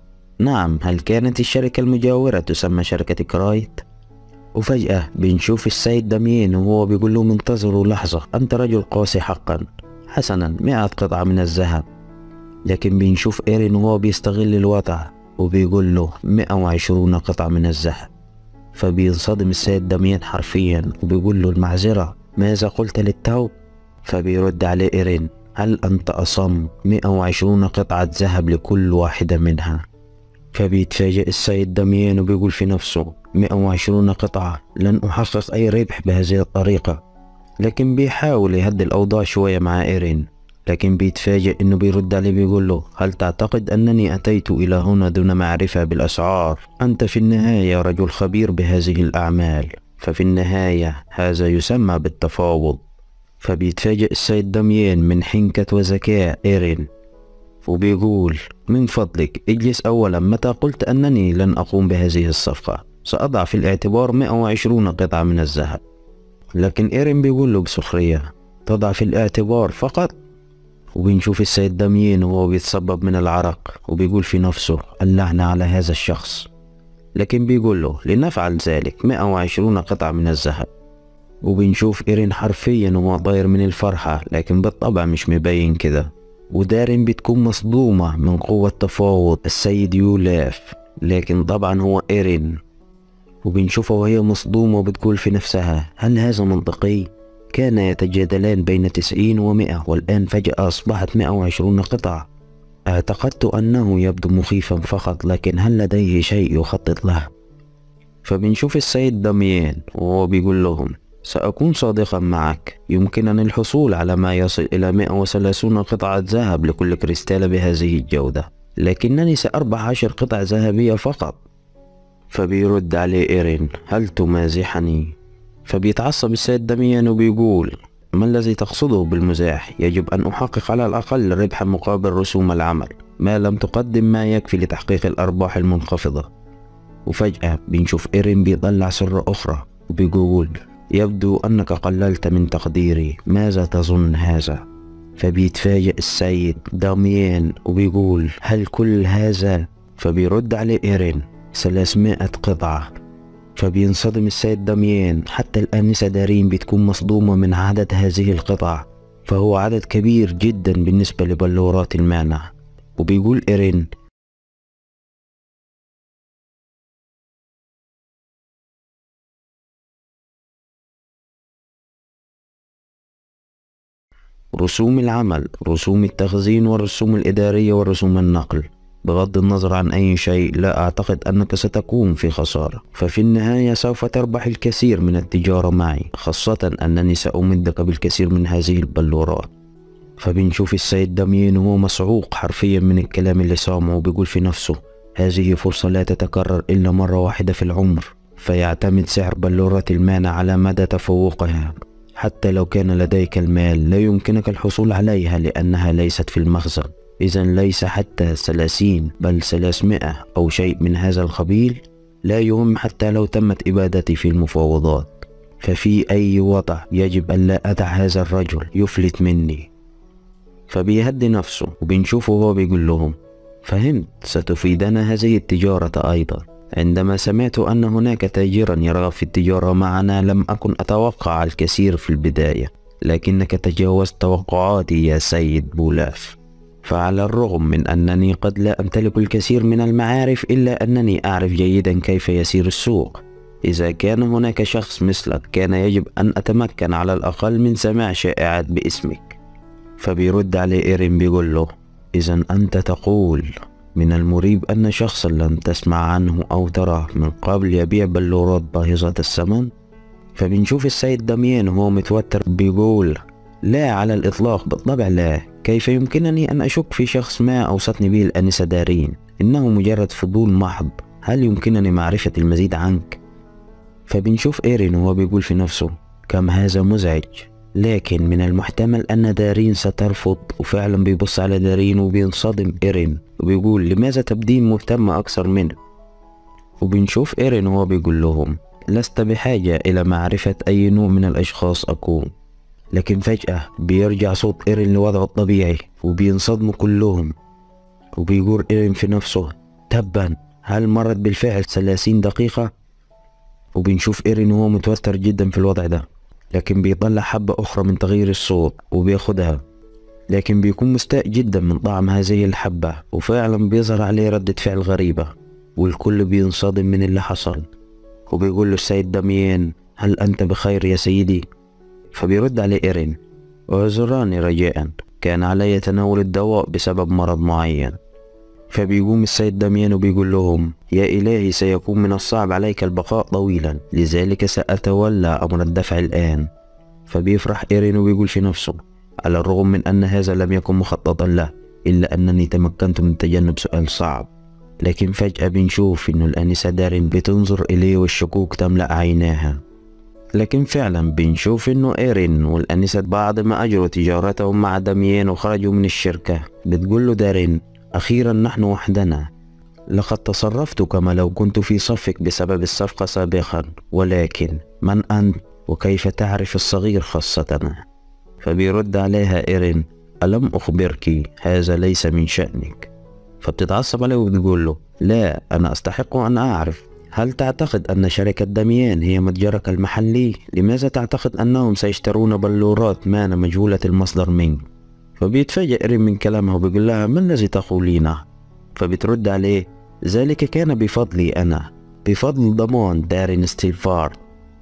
نعم، هل كانت الشركة المجاورة تسمى شركة كرايت؟ وفجأة بنشوف السيد داميان وهو بيقول له منتظروا لحظة، أنت رجل قاسي حقا، حسنا 100 قطعة من الذهب. لكن بنشوف إيرين وهو بيستغل الوضع وبيقول له 120 قطعة من الذهب. فبينصدم السيد داميان حرفيا وبيقول له المعذرة، ماذا قلت للتو؟ فبيرد عليه إيرين هل أنت أصم؟ 120 قطعة ذهب لكل واحدة منها. فبيتفاجئ السيد داميان وبيقول في نفسه 120 قطعة، لن أحقق أي ربح بهذه الطريقة. لكن بيحاول يهدي الأوضاع شوية مع إيرين، لكن بيتفاجئ إنه بيرد عليه بيقول له هل تعتقد أنني أتيت إلى هنا دون معرفة بالأسعار؟ أنت في النهاية رجل خبير بهذه الأعمال، ففي النهاية هذا يسمى بالتفاوض. فبيتفاجئ السيد داميان من حنكة وذكاء إيرين وبيقول من فضلك اجلس أولا، متى قلت أنني لن أقوم بهذه الصفقة؟ سأضع في الاعتبار 120 قطعة من الذهب. لكن إيرين بيقول له بسخرية تضع في الاعتبار فقط؟ وبنشوف السيد داميان وهو بيتصبب من العرق وبيقول في نفسه اللعنة على هذا الشخص. لكن بيقول له لنفعل ذلك 120 قطعة من الذهب. وبنشوف إيرين حرفيا وهو طاير من الفرحة، لكن بالطبع مش مبين كده. ودارين بتكون مصدومة من قوة تفاوض السيد يولاف، لكن طبعا هو إيرين. وبنشوفها وهي مصدومة وبتقول في نفسها هل هذا منطقي؟ كان يتجادلان بين 90 و100 والآن فجأة أصبحت 120 قطعة. اعتقدت أنه يبدو مخيفا فقط، لكن هل لديه شيء يخطط له؟ فبنشوف السيد داميان وهو بيقول لهم سأكون صادقا معك، يمكنني الحصول على ما يصل إلى 130 قطعة ذهب لكل كريستالة بهذه الجودة، لكنني سأربح 10 قطع ذهبية فقط. فبيرد عليه إيرين: هل تمازحني؟ فبيتعصب السيد داميان وبيقول: ما الذي تقصده بالمزاح؟ يجب أن أحقق على الأقل ربحا مقابل رسوم العمل، ما لم تقدم ما يكفي لتحقيق الأرباح المنخفضة. وفجأة بنشوف إيرين بيطلع سر أخرى وبيقول: يبدو أنك قللت من تقديري، ماذا تظن هذا؟ فبيتفاجئ السيد داميان وبيقول: هل كل هذا؟ فبيرد عليه إيرين: 300 قطعة. فبينصدم السيد داميان، حتى الآنسة دارين بتكون مصدومة من عدد هذه القطع، فهو عدد كبير جدا بالنسبة لبلورات المانع. وبيقول إيرين: رسوم العمل، رسوم التخزين، والرسوم الإدارية، ورسوم النقل، بغض النظر عن أي شيء لا أعتقد أنك ستكون في خسارة، ففي النهاية سوف تربح الكثير من التجارة معي، خاصة أنني سأمدك بالكثير من هذه البلورات. فبنشوف السيد داميان وهو مصعوق حرفيا من الكلام اللي سامعه، وبيقول في نفسه: هذه فرصة لا تتكرر إلا مرة واحدة في العمر. فيعتمد سعر بلورات المانع على مدى تفوقها، حتى لو كان لديك المال لا يمكنك الحصول عليها لأنها ليست في المخزن. إذا ليس حتى 30 بل 300 أو شيء من هذا القبيل، لا يهم حتى لو تمت إبادتي في المفاوضات. ففي أي وضع يجب أن لا أدع هذا الرجل يفلت مني. فبيهدي نفسه وبنشوفه وهو بيقول لهم: فهمت، ستفيدنا هذه التجارة أيضا. عندما سمعت أن هناك تاجرا يرغب في التجارة معنا لم أكن أتوقع الكثير في البداية، لكنك تجاوزت توقعاتي يا سيد بولاف. فعلى الرغم من أنني قد لا أمتلك الكثير من المعارف، إلا أنني أعرف جيدا كيف يسير السوق. إذا كان هناك شخص مثلك كان يجب أن أتمكن على الأقل من سماع شائعات باسمك. فبيرد عليه إيرين بيقول له: إذا أنت تقول من المريب أن شخصا لم تسمع عنه أو تراه من قبل يبيع بلورات باهظة الثمن؟ فبنشوف السيد داميان وهو متوتر بيقول: لا على الإطلاق، بالطبع لا. كيف يمكنني أن أشك في شخص ما أوصتني به الآنسة دارين؟ إنه مجرد فضول محض. هل يمكنني معرفة المزيد عنك؟ فبنشوف إيرين وهو بيقول في نفسه: كم هذا مزعج، لكن من المحتمل أن دارين سترفض. وفعلا بيبص على دارين وبينصدم إيرين وبيقول: لماذا تبدين مهتمة أكثر منه؟ وبنشوف إيرين وهو بيقول لهم: لست بحاجة إلى معرفة أي نوع من الأشخاص أكون. لكن فجأة بيرجع صوت إيرين لوضعه الطبيعي وبينصدموا كلهم. وبيقول إيرين في نفسه: تبا، هل مرت بالفعل 30 دقيقة؟ وبنشوف إيرين وهو متوتر جدا في الوضع ده، لكن بيطلع حبة أخرى من تغيير الصوت وبياخدها، لكن بيكون مستاء جدا من طعم هذه الحبة، وفعلا بيظهر عليه ردة فعل غريبة، والكل بينصدم من اللي حصل. وبيقول له السيد داميان: هل أنت بخير يا سيدي؟ فبيرد عليه إيرين: اعذراني رجاء، كان علي تناول الدواء بسبب مرض معين. فبيقوم السيد داميان وبيقول لهم: يا إلهي، سيكون من الصعب عليك البقاء طويلا، لذلك سأتولى أمر الدفع الآن. فبيفرح إيرين وبيقول في نفسه: على الرغم من أن هذا لم يكن مخططا له، إلا أنني تمكنت من تجنب سؤال صعب. لكن فجأة بنشوف إنه الآنسة دارين بتنظر إليه والشكوك تملأ عيناها. لكن فعلا بنشوف إنه إيرين والآنسة بعد ما أجروا تجارتهم مع داميان وخرجوا من الشركة بتقول له دارين: أخيرا نحن وحدنا، لقد تصرفت كما لو كنت في صفك بسبب الصفقة سابقا، ولكن من أنت وكيف تعرف الصغير خاصتنا؟ فبيرد عليها إيرين: ألم أخبرك هذا ليس من شأنك؟ فبتتعصب عليه وبتقول له: لا، أنا أستحق أن أعرف. هل تعتقد أن شركة داميان هي متجرك المحلي؟ لماذا تعتقد أنهم سيشترون بلورات مانا مجهولة المصدر منك؟ فبيتفاجئ إيرين من كلامها وبيقول لها: ما الذي تقولينه؟ فبترد عليه: ذلك كان بفضلي أنا، بفضل ضمان دارين ستيلفارد.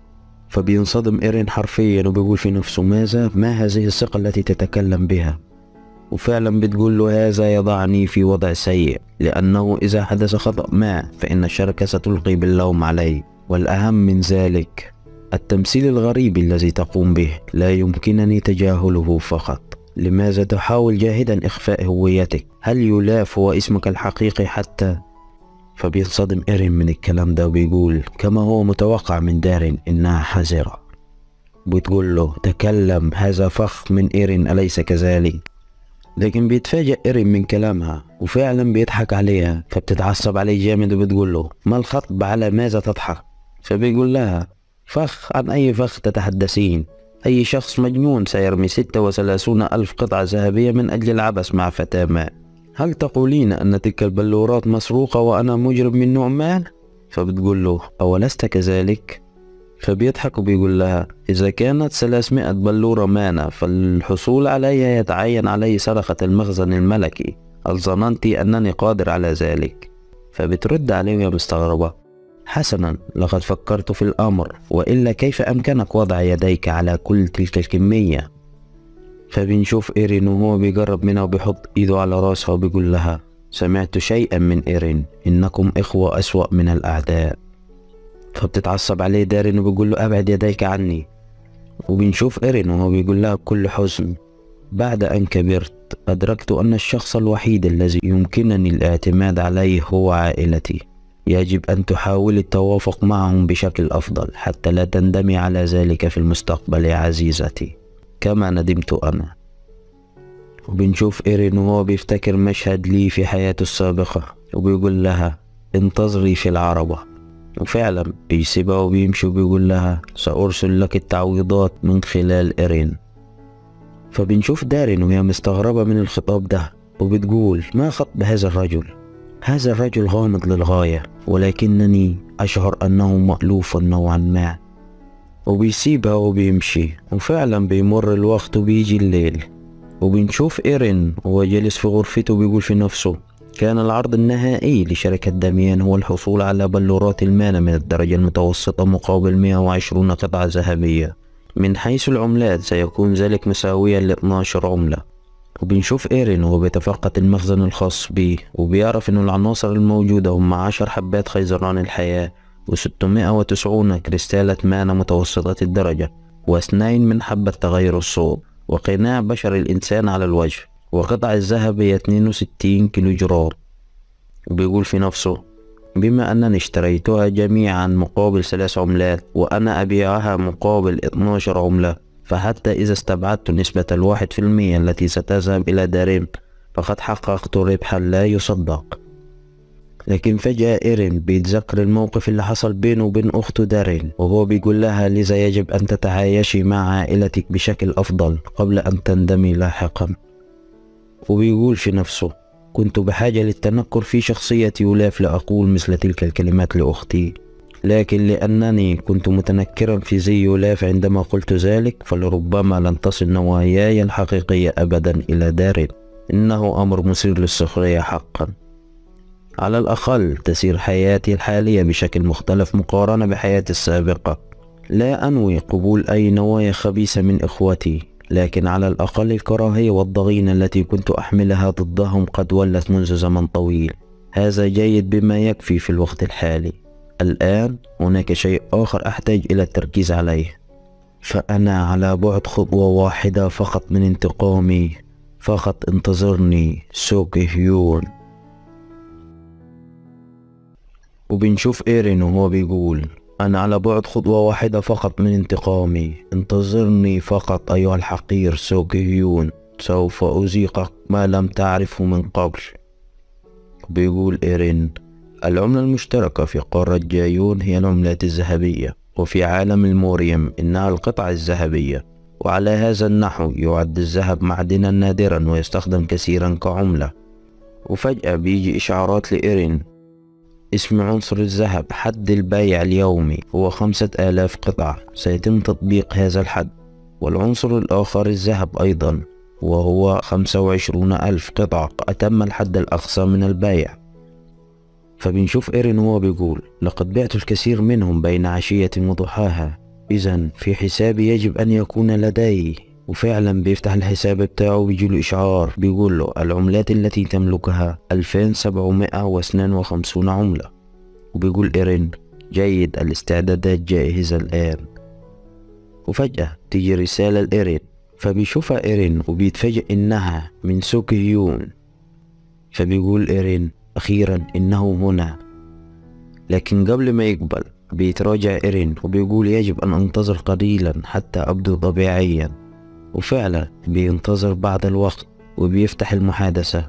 فبينصدم إيرين حرفيا وبيقول في نفسه: ماذا؟ ما هذه الثقة التي تتكلم بها؟ وفعلا بتقول له: هذا يضعني في وضع سيء، لأنه إذا حدث خطأ ما فإن الشركة ستلقي باللوم علي، والأهم من ذلك التمثيل الغريب الذي تقوم به لا يمكنني تجاهله فقط. لماذا تحاول جاهدا إخفاء هويتك؟ هل يولاف هو اسمك الحقيقي حتى؟ فبينصدم إيرين من الكلام ده وبيقول كما هو متوقع من دارين إنها حذرة. بتقول له تكلم، هذا فخ من إيرين أليس كذلك؟ لكن بيتفاجأ إيرين من كلامها وفعلا بيضحك عليها، فبتتعصب عليه جامد وبتقول له ما الخطب، على ماذا تضحك؟ فبيقول لها فخ؟ عن أي فخ تتحدثين؟ أي شخص مجنون سيرمي 36,000 قطعة ذهبية من أجل العبث مع فتاة ما؟ هل تقولين أن تلك البلورات مسروقة وأنا مجرم من نوع ما؟ فبتقول له أولست كذلك؟ فبيضحك وبيقول لها إذا كانت 300 بلورة مانا فالحصول عليها يتعين علي سرقة المخزن الملكي، هل ظننت أنني قادر على ذلك؟ فبترد عليه وهي مستغربة حسنا، لقد فكرت في الأمر، وإلا كيف أمكنك وضع يديك على كل تلك الكمية؟ فبنشوف إيرين وهو بيقرب منها وبيحط إيده على راسها وبيقول لها سمعت شيئا من إيرين، إنكم إخوة أسوأ من الأعداء. فبتتعصب عليه دارين وبيقول له أبعد يديك عني. وبنشوف إيرين وهو بيقول لها بكل حزن بعد أن كبرت أدركت أن الشخص الوحيد الذي يمكنني الاعتماد عليه هو عائلتي، يجب أن تحاول التوافق معهم بشكل أفضل حتى لا تندمي على ذلك في المستقبل يا عزيزتي كما ندمت أنا. وبنشوف إيرين وهو بيفتكر مشهد لي في حياته السابقة وبيقول لها انتظري في العربة، وفعلا بيسيبها وبيمشي وبيقول لها سأرسل لك التعويضات من خلال إيرين. فبنشوف دارين وهي مستغربة من الخطاب ده وبتقول ما خطب هذا الرجل؟ هذا الرجل غامض للغاية، ولكنني أشعر أنه مألوف نوعا ما. وبيسيبها وبيمشي، وفعلا بيمر الوقت وبيجي الليل وبنشوف إيرين وهو جالس في غرفته بيقول في نفسه كان العرض النهائي لشركة داميان هو الحصول على بلورات المانا من الدرجة المتوسطة مقابل 120 قطعة ذهبية. من حيث العملات سيكون ذلك مساويا ل 12 عملة. وبنشوف إيرين وهو بيتفقد المخزن الخاص بيه وبيعرف إن العناصر الموجودة هم 10 حبات خيزران الحياة و690 كريستالة مانا متوسطة الدرجة و2 من حبة تغير الصوت وقناع بشر الإنسان على الوجه وقطع الذهب هي 62 كيلو جرام. وبيقول في نفسه بما أنني اشتريتها جميعا مقابل 3 عملات وأنا أبيعها مقابل 12 عملة، فحتى إذا استبعدت نسبة 1% التي ستذهب إلى دارين فقد حققت ربحا لا يصدق. لكن فجأة إيرين بيتذكر الموقف اللي حصل بينه وبين أخته دارين وهو بيقول لها لذا يجب أن تتعايشي مع عائلتك بشكل أفضل قبل أن تندمي لاحقا. وبيقول في نفسه كنت بحاجة للتنكر في شخصية يولاف لأقول مثل تلك الكلمات لأختي، لكن لأنني كنت متنكرا في زي يولاف عندما قلت ذلك فلربما لن تصل نواياي الحقيقية أبدا إلى دارين. إنه أمر مثير للسخرية حقا. على الأقل تسير حياتي الحالية بشكل مختلف مقارنة بحياتي السابقة. لا أنوي قبول أي نوايا خبيثة من إخوتي، لكن على الأقل الكراهية والضغينة التي كنت أحملها ضدهم قد ولت منذ زمن طويل. هذا جيد بما يكفي في الوقت الحالي. الآن هناك شيء آخر أحتاج إلى التركيز عليه، فأنا على بعد خطوة واحدة فقط من انتقامي. فقط انتظرني سوكي هيون. وبنشوف إيرين وهو بيقول أنا على بعد خطوة واحدة فقط من انتقامي، انتظرني فقط أيها الحقير سوكي هيون، سوف أذيقك ما لم تعرفه من قبل. بيقول إيرين العملة المشتركة في قارة جايون هي العملات الذهبية، وفي عالم الموريم إنها القطع الذهبية، وعلى هذا النحو يعد الذهب معدنا نادرا ويستخدم كثيرا كعملة. وفجأة بيجي إشعارات لإيرين اسم عنصر الذهب حد البيع اليومي هو 5000 قطعة، سيتم تطبيق هذا الحد. والعنصر الآخر الذهب أيضا وهو 25,000 قطعة، أتم الحد الأقصى من البيع. فبنشوف إيرين وهو بيقول لقد بعت الكثير منهم بين عشية وضحاها، إذن في حسابي يجب أن يكون لدي. وفعلا بيفتح الحساب بتاعه وبيجيله إشعار بيقول له العملات التي تملكها 2752 عملة. وبيقول إيرين جيد، الاستعدادات جاهزة الآن. وفجأة تيجي رسالة لإيرين، فبيشوفها إيرين وبيتفاجئ إنها من سوك هيون. فبيقول إيرين أخيرا إنه هنا، لكن قبل ما يقبل بيتراجع إيرين وبيقول يجب أن أنتظر قليلا حتى أبدو طبيعيا. وفعلا بينتظر بعض الوقت وبيفتح المحادثة،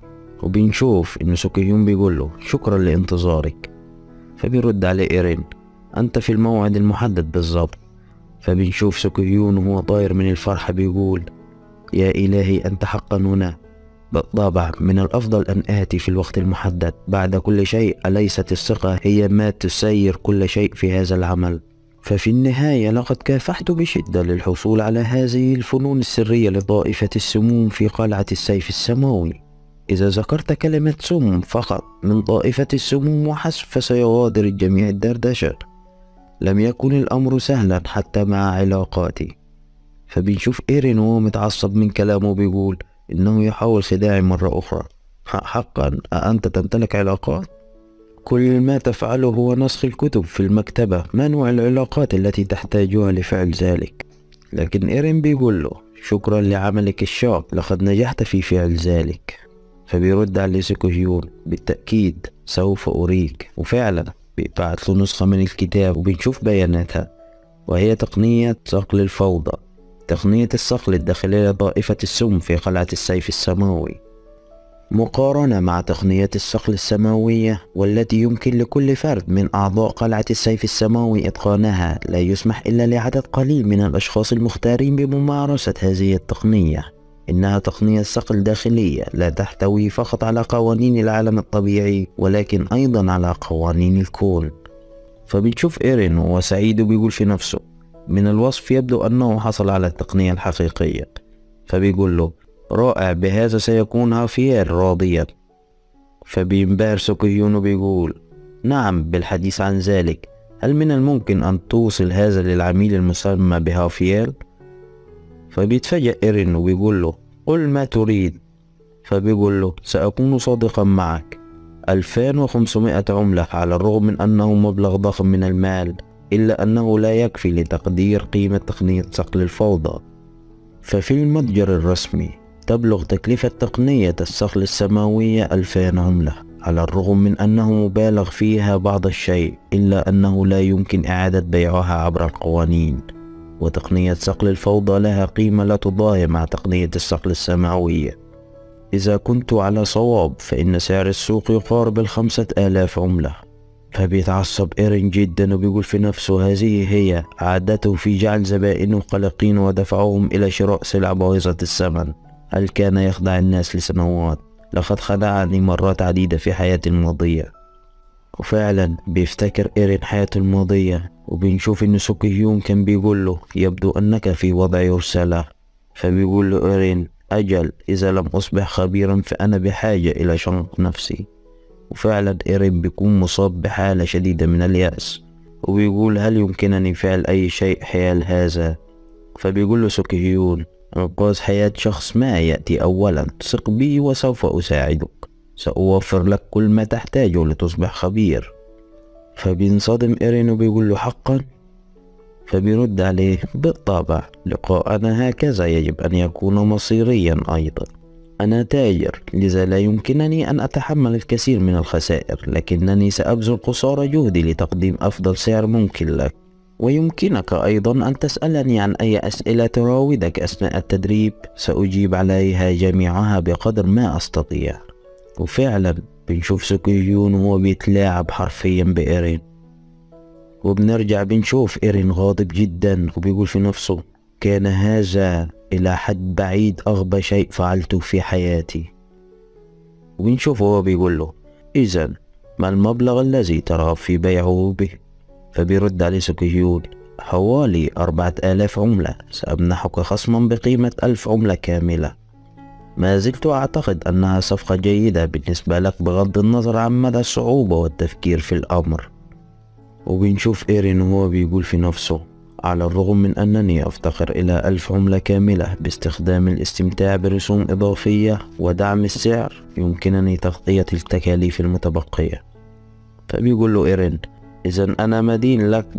وبنشوف إن سوك هيون بيقول له شكرا لانتظارك. فبيرد عليه إيرين أنت في الموعد المحدد بالضبط. فبنشوف سوك هيون وهو طاير من الفرحة بيقول يا إلهي أنت حقا هنا، بالطبع من الأفضل أن آتي في الوقت المحدد. بعد كل شيء أليست الثقة هي ما تسير كل شيء في هذا العمل؟ ففي النهاية لقد كافحت بشدة للحصول على هذه الفنون السرية لطائفة السموم في قلعة السيف السماوي. إذا ذكرت كلمة سم فقط من طائفة السموم وحسب فسيغادر الجميع الدردشة. لم يكن الأمر سهلا حتى مع علاقاتي. فبنشوف إيرين وهو متعصب من كلامه بيقول إنه يحاول خداعي مرة أخرى. حقا أنت تمتلك علاقات؟ كل ما تفعله هو نسخ الكتب في المكتبة، ما نوع العلاقات التي تحتاجها لفعل ذلك؟ لكن إيرين بيقول له شكرا لعملك الشاق، لقد نجحت في فعل ذلك. فبيرد عليه سوك هيون بالتأكيد سوف أريك. وفعلا بيبعت له نسخة من الكتاب وبنشوف بياناتها، وهي تقنية صقل الفوضى، تقنية الصقل الداخلية لطائفة السم في قلعة السيف السماوي، مقارنة مع تقنية الصقل السماوية والتي يمكن لكل فرد من أعضاء قلعة السيف السماوي إتقانها. لا يسمح إلا لعدد قليل من الأشخاص المختارين بممارسة هذه التقنية. إنها تقنية صقل داخلية لا تحتوي فقط على قوانين العالم الطبيعي ولكن أيضا على قوانين الكون. فبنشوف إيرين وهو سعيد وبيقول في نفسه من الوصف يبدو أنه حصل على التقنية الحقيقية. فبيقول له رائع، بهذا سيكون هافيير راضيا. فبينبهر سوك هيون وبيقول نعم بالحديث عن ذلك، هل من الممكن أن توصل هذا للعميل المسمى بهافيير؟ فبيتفاجأ إيرين وبيقول له قل ما تريد. فبيقول له سأكون صادقا معك، 2500 عملة، على الرغم من أنه مبلغ ضخم من المال إلا أنه لا يكفي لتقدير قيمة تقنية صقل الفوضى. ففي المتجر الرسمي تبلغ تكلفة تقنية الصقل السماوية 2000 عملة، على الرغم من أنه مبالغ فيها بعض الشيء إلا أنه لا يمكن إعادة بيعها عبر القوانين. وتقنية صقل الفوضى لها قيمة لا تضاهي مع تقنية الصقل السماوية. إذا كنت على صواب فإن سعر السوق يقارب 5000 عملة. فبيتعصب إيرين جدا وبيقول في نفسه هذه هي عادته في جعل زبائنه قلقين ودفعهم إلى شراء سلع باهظة الثمن. هل كان يخدع الناس لسنوات؟ لقد خدعني مرات عديدة في حياتي الماضية. وفعلا بيفتكر إيرين حياته الماضية، وبنشوف إن سوك هيون كان بيقول له يبدو أنك في وضع يرثى له. فبيقول له إيرين أجل، إذا لم أصبح خبيرا فأنا بحاجة إلى شنق نفسي. وفعلا إيرين بيكون مصاب بحالة شديدة من اليأس وبيقول هل يمكنني فعل أي شيء حيال هذا؟ فبيقول له سوك هيون إنقاذ حياة شخص ما يأتي أولا، ثق بي وسوف أساعدك، سأوفر لك كل ما تحتاجه لتصبح خبير. فبينصدم إيرين وبيقول له حقا؟ فبيرد عليه بالطبع، لقاءنا هكذا يجب أن يكون مصيريا أيضا. أنا تاجر لذا لا يمكنني أن أتحمل الكثير من الخسائر، لكنني سأبذل قصارى جهدي لتقديم أفضل سعر ممكن لك. ويمكنك أيضا أن تسألني عن أي أسئلة تراودك أثناء التدريب، سأجيب عليها جميعها بقدر ما أستطيع. وفعلا بنشوف سوك هيون وهو بيتلاعب حرفيا بإيرين، وبنرجع بنشوف إيرين غاضب جدا وبيقول في نفسه كان هذا إلى حد بعيد أغبى شيء فعلته في حياتي. وبنشوفه هو بيقول له إذن ما المبلغ الذي ترغب في بيعه به؟ فبيرد عليه سوك هيون حوالي 4000 عملة، سأمنحك خصما بقيمة 1000 عملة كاملة. ما زلت أعتقد أنها صفقة جيدة بالنسبة لك بغض النظر عن مدى الصعوبة والتفكير في الأمر. وبنشوف إيرين وهو بيقول في نفسه على الرغم من أنني أفتقر إلى 1000 عملة كاملة باستخدام الاستمتاع برسوم إضافية ودعم السعر، يمكنني تغطية التكاليف المتبقية. فبيقول له إيرين إذا أنا مدين لك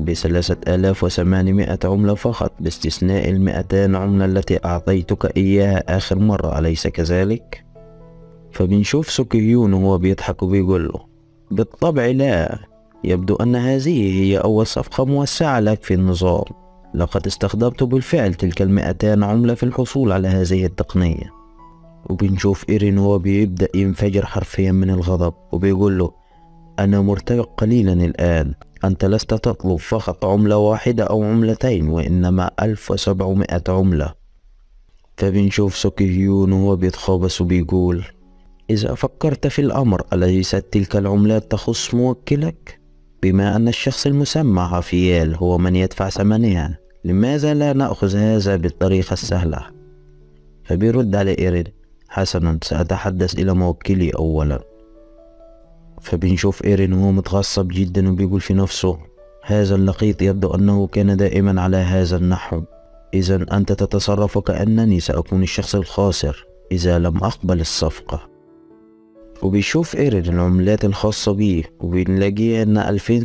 ب3800 عملة فقط، باستثناء ال200 عملة التي أعطيتك إياها آخر مرة، أليس كذلك؟ فبنشوف سوك هيون وهو بيضحك وبيقول له بالطبع لا، يبدو أن هذه هي أول صفقة موسعة لك في النظام، لقد استخدمت بالفعل تلك ال200 عملة في الحصول على هذه التقنية. وبنشوف إيرين وهو بيبدأ ينفجر حرفيا من الغضب وبيقول له أنا مرتبك قليلا الآن، أنت لست تطلب فقط عملة واحدة أو عملتين، وإنما 1700 عملة. فبنشوف سوك هيون وهو بيتخابس وبيقول إذا فكرت في الأمر، أليست تلك العملات تخص موكلك؟ بما أن الشخص المسمى هافييل هو من يدفع ثمنها، لماذا لا نأخذ هذا بالطريقة السهلة؟ فبيرد على إيرين حسنا، سأتحدث إلى موكلي أولا. فبنشوف إيرين وهو متغصب جدا وبيقول في نفسه هذا اللقيط يبدو أنه كان دائما على هذا النحو، إذا أنت تتصرف كأنني سأكون الشخص الخاسر إذا لم أقبل الصفقة. وبيشوف إيرين العملات الخاصة بيه وبنلاقيه أن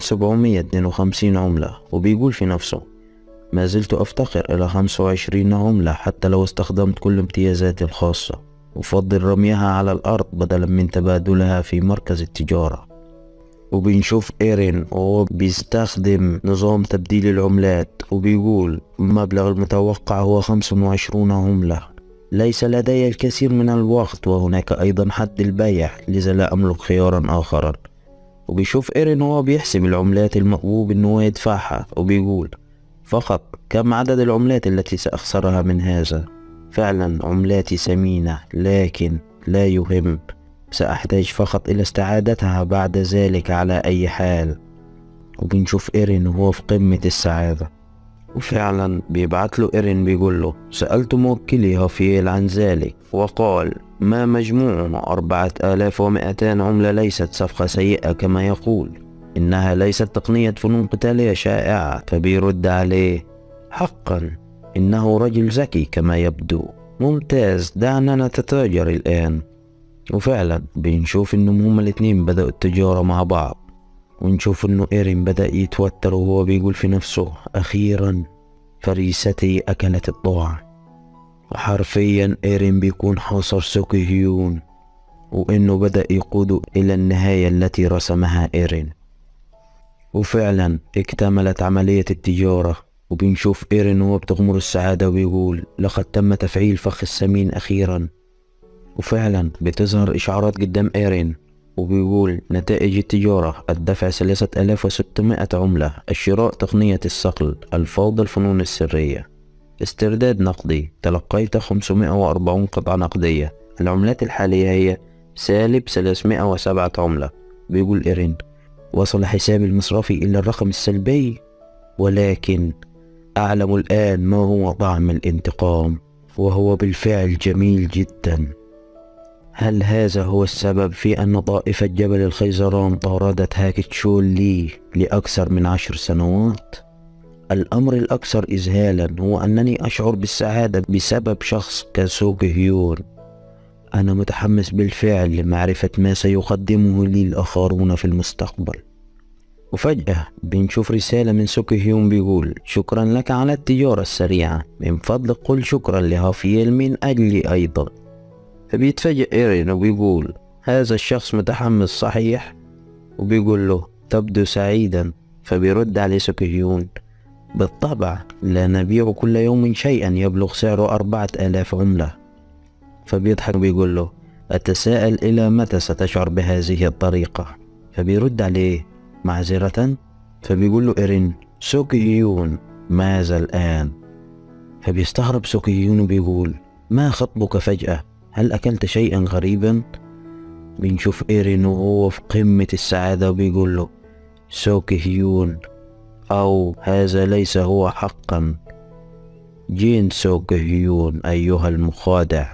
2752 عملة، وبيقول في نفسه ما زلت أفتقر إلى 25 عملة حتى لو استخدمت كل امتيازاتي الخاصة، أفضل رميها على الأرض بدلا من تبادلها في مركز التجارة. وبنشوف إيرين وهو بيستخدم نظام تبديل العملات وبيقول المبلغ المتوقع هو 25 عملة، ليس لدي الكثير من الوقت وهناك أيضا حد البيع، لذا لا أملك خيارا آخرا. وبيشوف إيرين وهو بيحسب العملات المطلوب إنه يدفعها وبيقول فقط كم عدد العملات التي سأخسرها من هذا؟ فعلا عملاتي ثمينة، لكن لا يهم، سأحتاج فقط إلى استعادتها بعد ذلك على أي حال. وبنشوف إيرين وهو في قمة السعادة، وفعلا بيبعت له إيرين بيقول له سألت موكلي هافييل عن ذلك وقال ما مجموعه 4200 عملة ليست صفقة سيئة كما يقول، إنها ليست تقنية فنون قتالية شائعة. فبيرد عليه حقا إنه رجل ذكي كما يبدو، ممتاز، دعنا نتتاجر الآن. وفعلا بنشوف إنهم هما الاتنين بدأوا التجارة مع بعض، ونشوف إنه إيرين بدأ يتوتر وهو بيقول في نفسه أخيرا فريستي أكلت الضاع. وحرفيا إيرين بيكون حاصر سوك هيون وإنه بدأ يقود إلى النهاية التي رسمها إيرين. وفعلا اكتملت عملية التجارة، وبنشوف إيرين وهو بتغمر السعادة وبيقول لقد تم تفعيل فخ الثمين أخيرا. وفعلا بتظهر إشعارات قدام إيرين وبيقول نتائج التجارة: الدفع 3600 عملة، الشراء تقنية الصقل، الفوضى الفنون السرية، استرداد نقدي، تلقيت 540 قطعة نقدية، العملات الحالية هي -307 عملة. بيقول إيرين وصل حسابي المصرفي إلى الرقم السلبي، ولكن أعلم الآن ما هو طعم الانتقام، وهو بالفعل جميل جدا. هل هذا هو السبب في أن طائفة جبل الخيزران طاردت هاكتشول لي لأكثر من 10 سنوات؟ الأمر الأكثر إذهالا هو أنني أشعر بالسعادة بسبب شخص كسوك هيون. أنا متحمس بالفعل لمعرفة ما سيقدمه لي الآخرون في المستقبل. وفجأة بنشوف رسالة من سوك هيون بيقول شكرا لك على التجارة السريعة، من فضلك قل شكرا لهافييل من أجلي أيضا. فبيتفاجئ إيرين وبيقول هذا الشخص متحمس صحيح؟ وبيقول له تبدو سعيدا. فبيرد عليه سوك هيون بالطبع، لا نبيع كل يوم شيئا يبلغ سعره 4000 عملة. فبيضحك وبيقول له أتساءل إلى متى ستشعر بهذه الطريقة؟ فبيرد عليه معذرة. فبيقول له إيرين سوك هيون ماذا الآن؟ فبيستغرب سوك هيون وبيقول ما خطبك فجأة؟ هل أكلت شيئا غريبا؟ بنشوف إيرين وهو في قمة السعادة وبيقول له سوك هيون، أو هذا ليس هو حقا، جين سوك هيون أيها المخادع.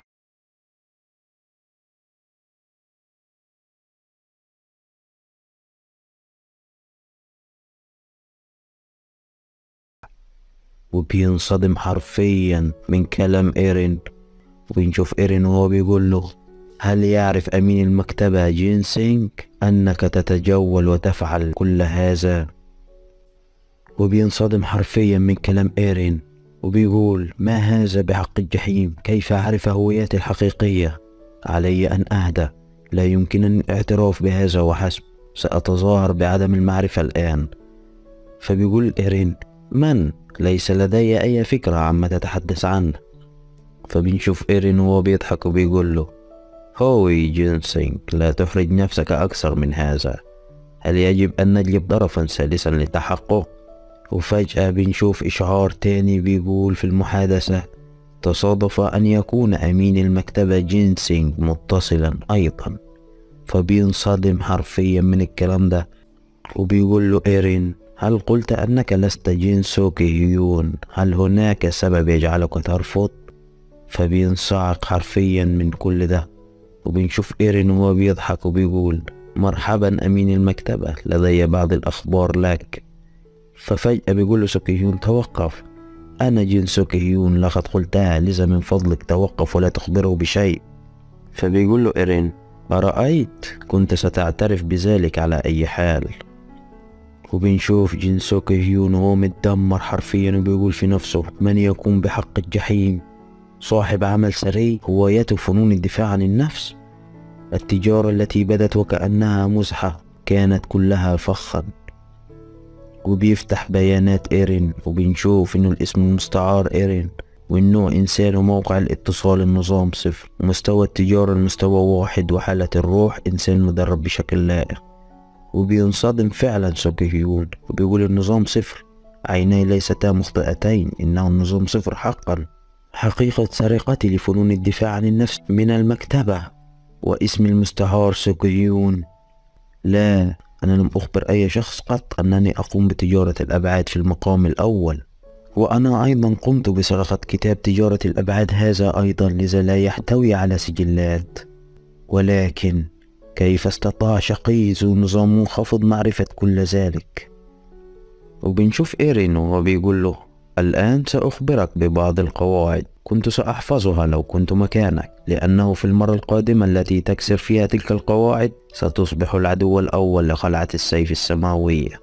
وبينصدم حرفيا من كلام إيرين. وبنشوف إيرين وهو بيقول له هل يعرف أمين المكتبة جين سينك أنك تتجول وتفعل كل هذا؟ وبينصدم حرفيا من كلام إيرين، وبيقول: ما هذا بحق الجحيم؟ كيف أعرف هويتي الحقيقية؟ علي أن أهدى، لا يمكنني الاعتراف بهذا وحسب، سأتظاهر بعدم المعرفة الآن. فبيقول إيرين: من؟ ليس لدي أي فكرة عما تتحدث عنه. فبنشوف إيرين وهو بيضحك وبيقول له: هوي جينسينغ، لا تحرج نفسك أكثر من هذا، هل يجب أن نجلب طرفا ثالثا للتحقق؟ وفجأة بنشوف إشعار تاني بيقول في المحادثة: تصادف أن يكون أمين المكتبة جينسينغ متصلا أيضا. فبينصدم حرفيا من الكلام ده، وبيقول له إيرين: هل قلت أنك لست جين سوكي هيون؟ هل هناك سبب يجعلك ترفض؟ فبينصعق حرفيا من كل ده، وبنشوف إيرين وهو بيضحك وبيقول: مرحبا أمين المكتبة، لدي بعض الأخبار لك. ففجأة بيقول له سوكي هيون: توقف، أنا جين سوكي هيون، لقد قلتها، لذا من فضلك توقف ولا تخبره بشيء. فبيقول له إيرين: أرأيت، كنت ستعترف بذلك على أي حال. وبنشوف جين سوكي هيون وهو متدمر حرفيا وبيقول في نفسه: من يقوم بحق الجحيم؟ صاحب عمل ثري، هوايته فنون الدفاع عن النفس. التجارة التي بدت وكأنها مزحة كانت كلها فخا. وبيفتح بيانات إيرين وبنشوف إنه الاسم المستعار إيرين، والنوع إنسان، وموقع الاتصال النظام 0، ومستوى التجارة المستوى 1، وحالة الروح إنسان مدرب بشكل لائق. وبينصدم فعلا سوكي هيون وبيقول: النظام 0، عيناي ليستا مخطئتين، إنه النظام 0 حقا. حقيقة سرقتي لفنون الدفاع عن النفس من المكتبة، واسم المستعار سوكي هيون. لا، أنا لم أخبر أي شخص قط أنني أقوم بتجارة الأبعاد في المقام الأول، وأنا أيضا قمت بسرقة كتاب تجارة الأبعاد هذا أيضا، لذا لا يحتوي على سجلات. ولكن كيف استطاع شقي ذو نظام منخفض معرفة كل ذلك؟ وبنشوف إيرين وهو بيقول له: الآن سأخبرك ببعض القواعد، كنت سأحفظها لو كنت مكانك، لأنه في المرة القادمة التي تكسر فيها تلك القواعد ستصبح العدو الأول لقلعة السيف السماوية.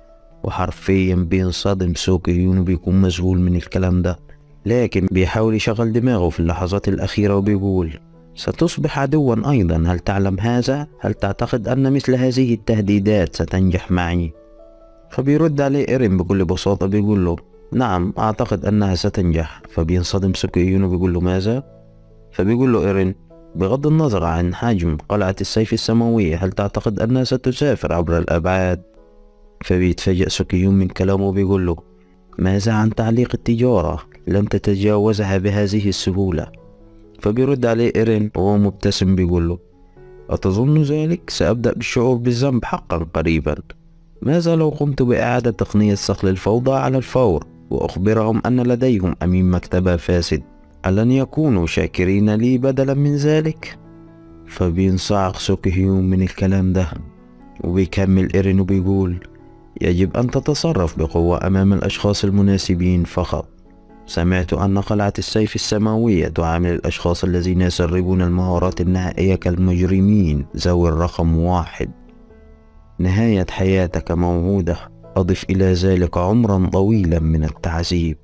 وحرفيا بينصدم سوكي هيون وبيكون مذهول من الكلام ده، لكن بيحاول يشغل دماغه في اللحظات الأخيرة وبيقول: ستصبح عدوا أيضا، هل تعلم هذا؟ هل تعتقد أن مثل هذه التهديدات ستنجح معي؟ فبيرد عليه إيرين بكل بساطة بيقول له: نعم، أعتقد أنها ستنجح. فبينصدم سوكي هيون وبيقول له: ماذا؟ فبيقول له إيرين: بغض النظر عن حجم قلعة السيف السماوية، هل تعتقد أنها ستسافر عبر الأبعاد؟ فبيتفاجأ سوكي هيون من كلامه وبيقول له: ماذا عن تعليق التجارة؟ لن تتجاوزها بهذه السهولة. فبيرد عليه إيرين وهو مبتسم بيقول له: أتظن ذلك؟ سأبدأ بالشعور بالذنب حقا قريبا. ماذا لو قمت بإعادة تقنية صقل الفوضى على الفور وأخبرهم أن لديهم أمين مكتبة فاسد؟ ألن يكونوا شاكرين لي بدلا من ذلك؟ فبينصعق سوكي هيون من الكلام ده، وبيكمل إيرين وبيقول: يجب أن تتصرف بقوة أمام الأشخاص المناسبين فقط. سمعت أن قلعة السيف السماوية تعامل الأشخاص الذين يسربون المهارات النهائية كالمجرمين ذوي الرقم 1. نهاية حياتك موعودة، أضف إلى ذلك عمرا طويلا من التعذيب.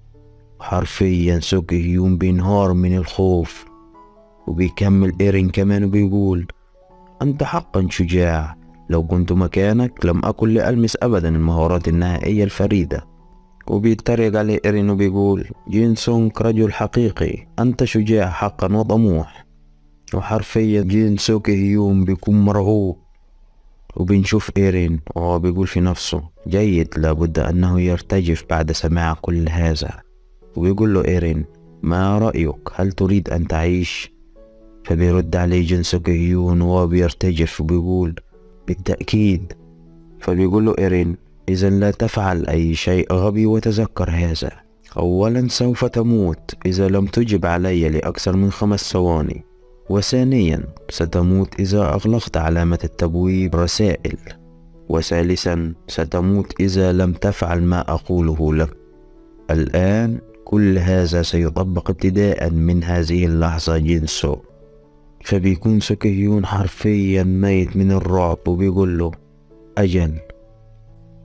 حرفيا سوكي هيون بينهار من الخوف، وبيكمل إيرين كمان وبيقول: أنت حقا شجاع، لو كنت مكانك لم أكن لألمس أبدا المهارات النهائية الفريدة. وبيتريق عليه إيرين وبيقول: جين سونغ رجل حقيقي، أنت شجاع حقا وطموح. وحرفيا جين سوكي هيون بيكون مرعوب، وبنشوف إيرين وهو بيقول في نفسه: جيد، لابد أنه يرتجف بعد سماع كل هذا. وبيقول له إيرين: ما رأيك؟ هل تريد أن تعيش؟ فبيرد عليه جين سوكي هيون وهو بيرتجف وبيقول: بالتأكيد. فبيقول له إيرين: إذا لا تفعل أي شيء غبي، وتذكر هذا: أولا سوف تموت إذا لم تجب علي لأكثر من 5 ثواني، وثانيا ستموت إذا أغلقت علامة التبويب رسائل، وثالثا ستموت إذا لم تفعل ما أقوله لك. الآن كل هذا سيطبق ابتداء من هذه اللحظة جينسو. فبيكون سوكي هيون حرفيا ميت من الرعب وبيقول له: أجل،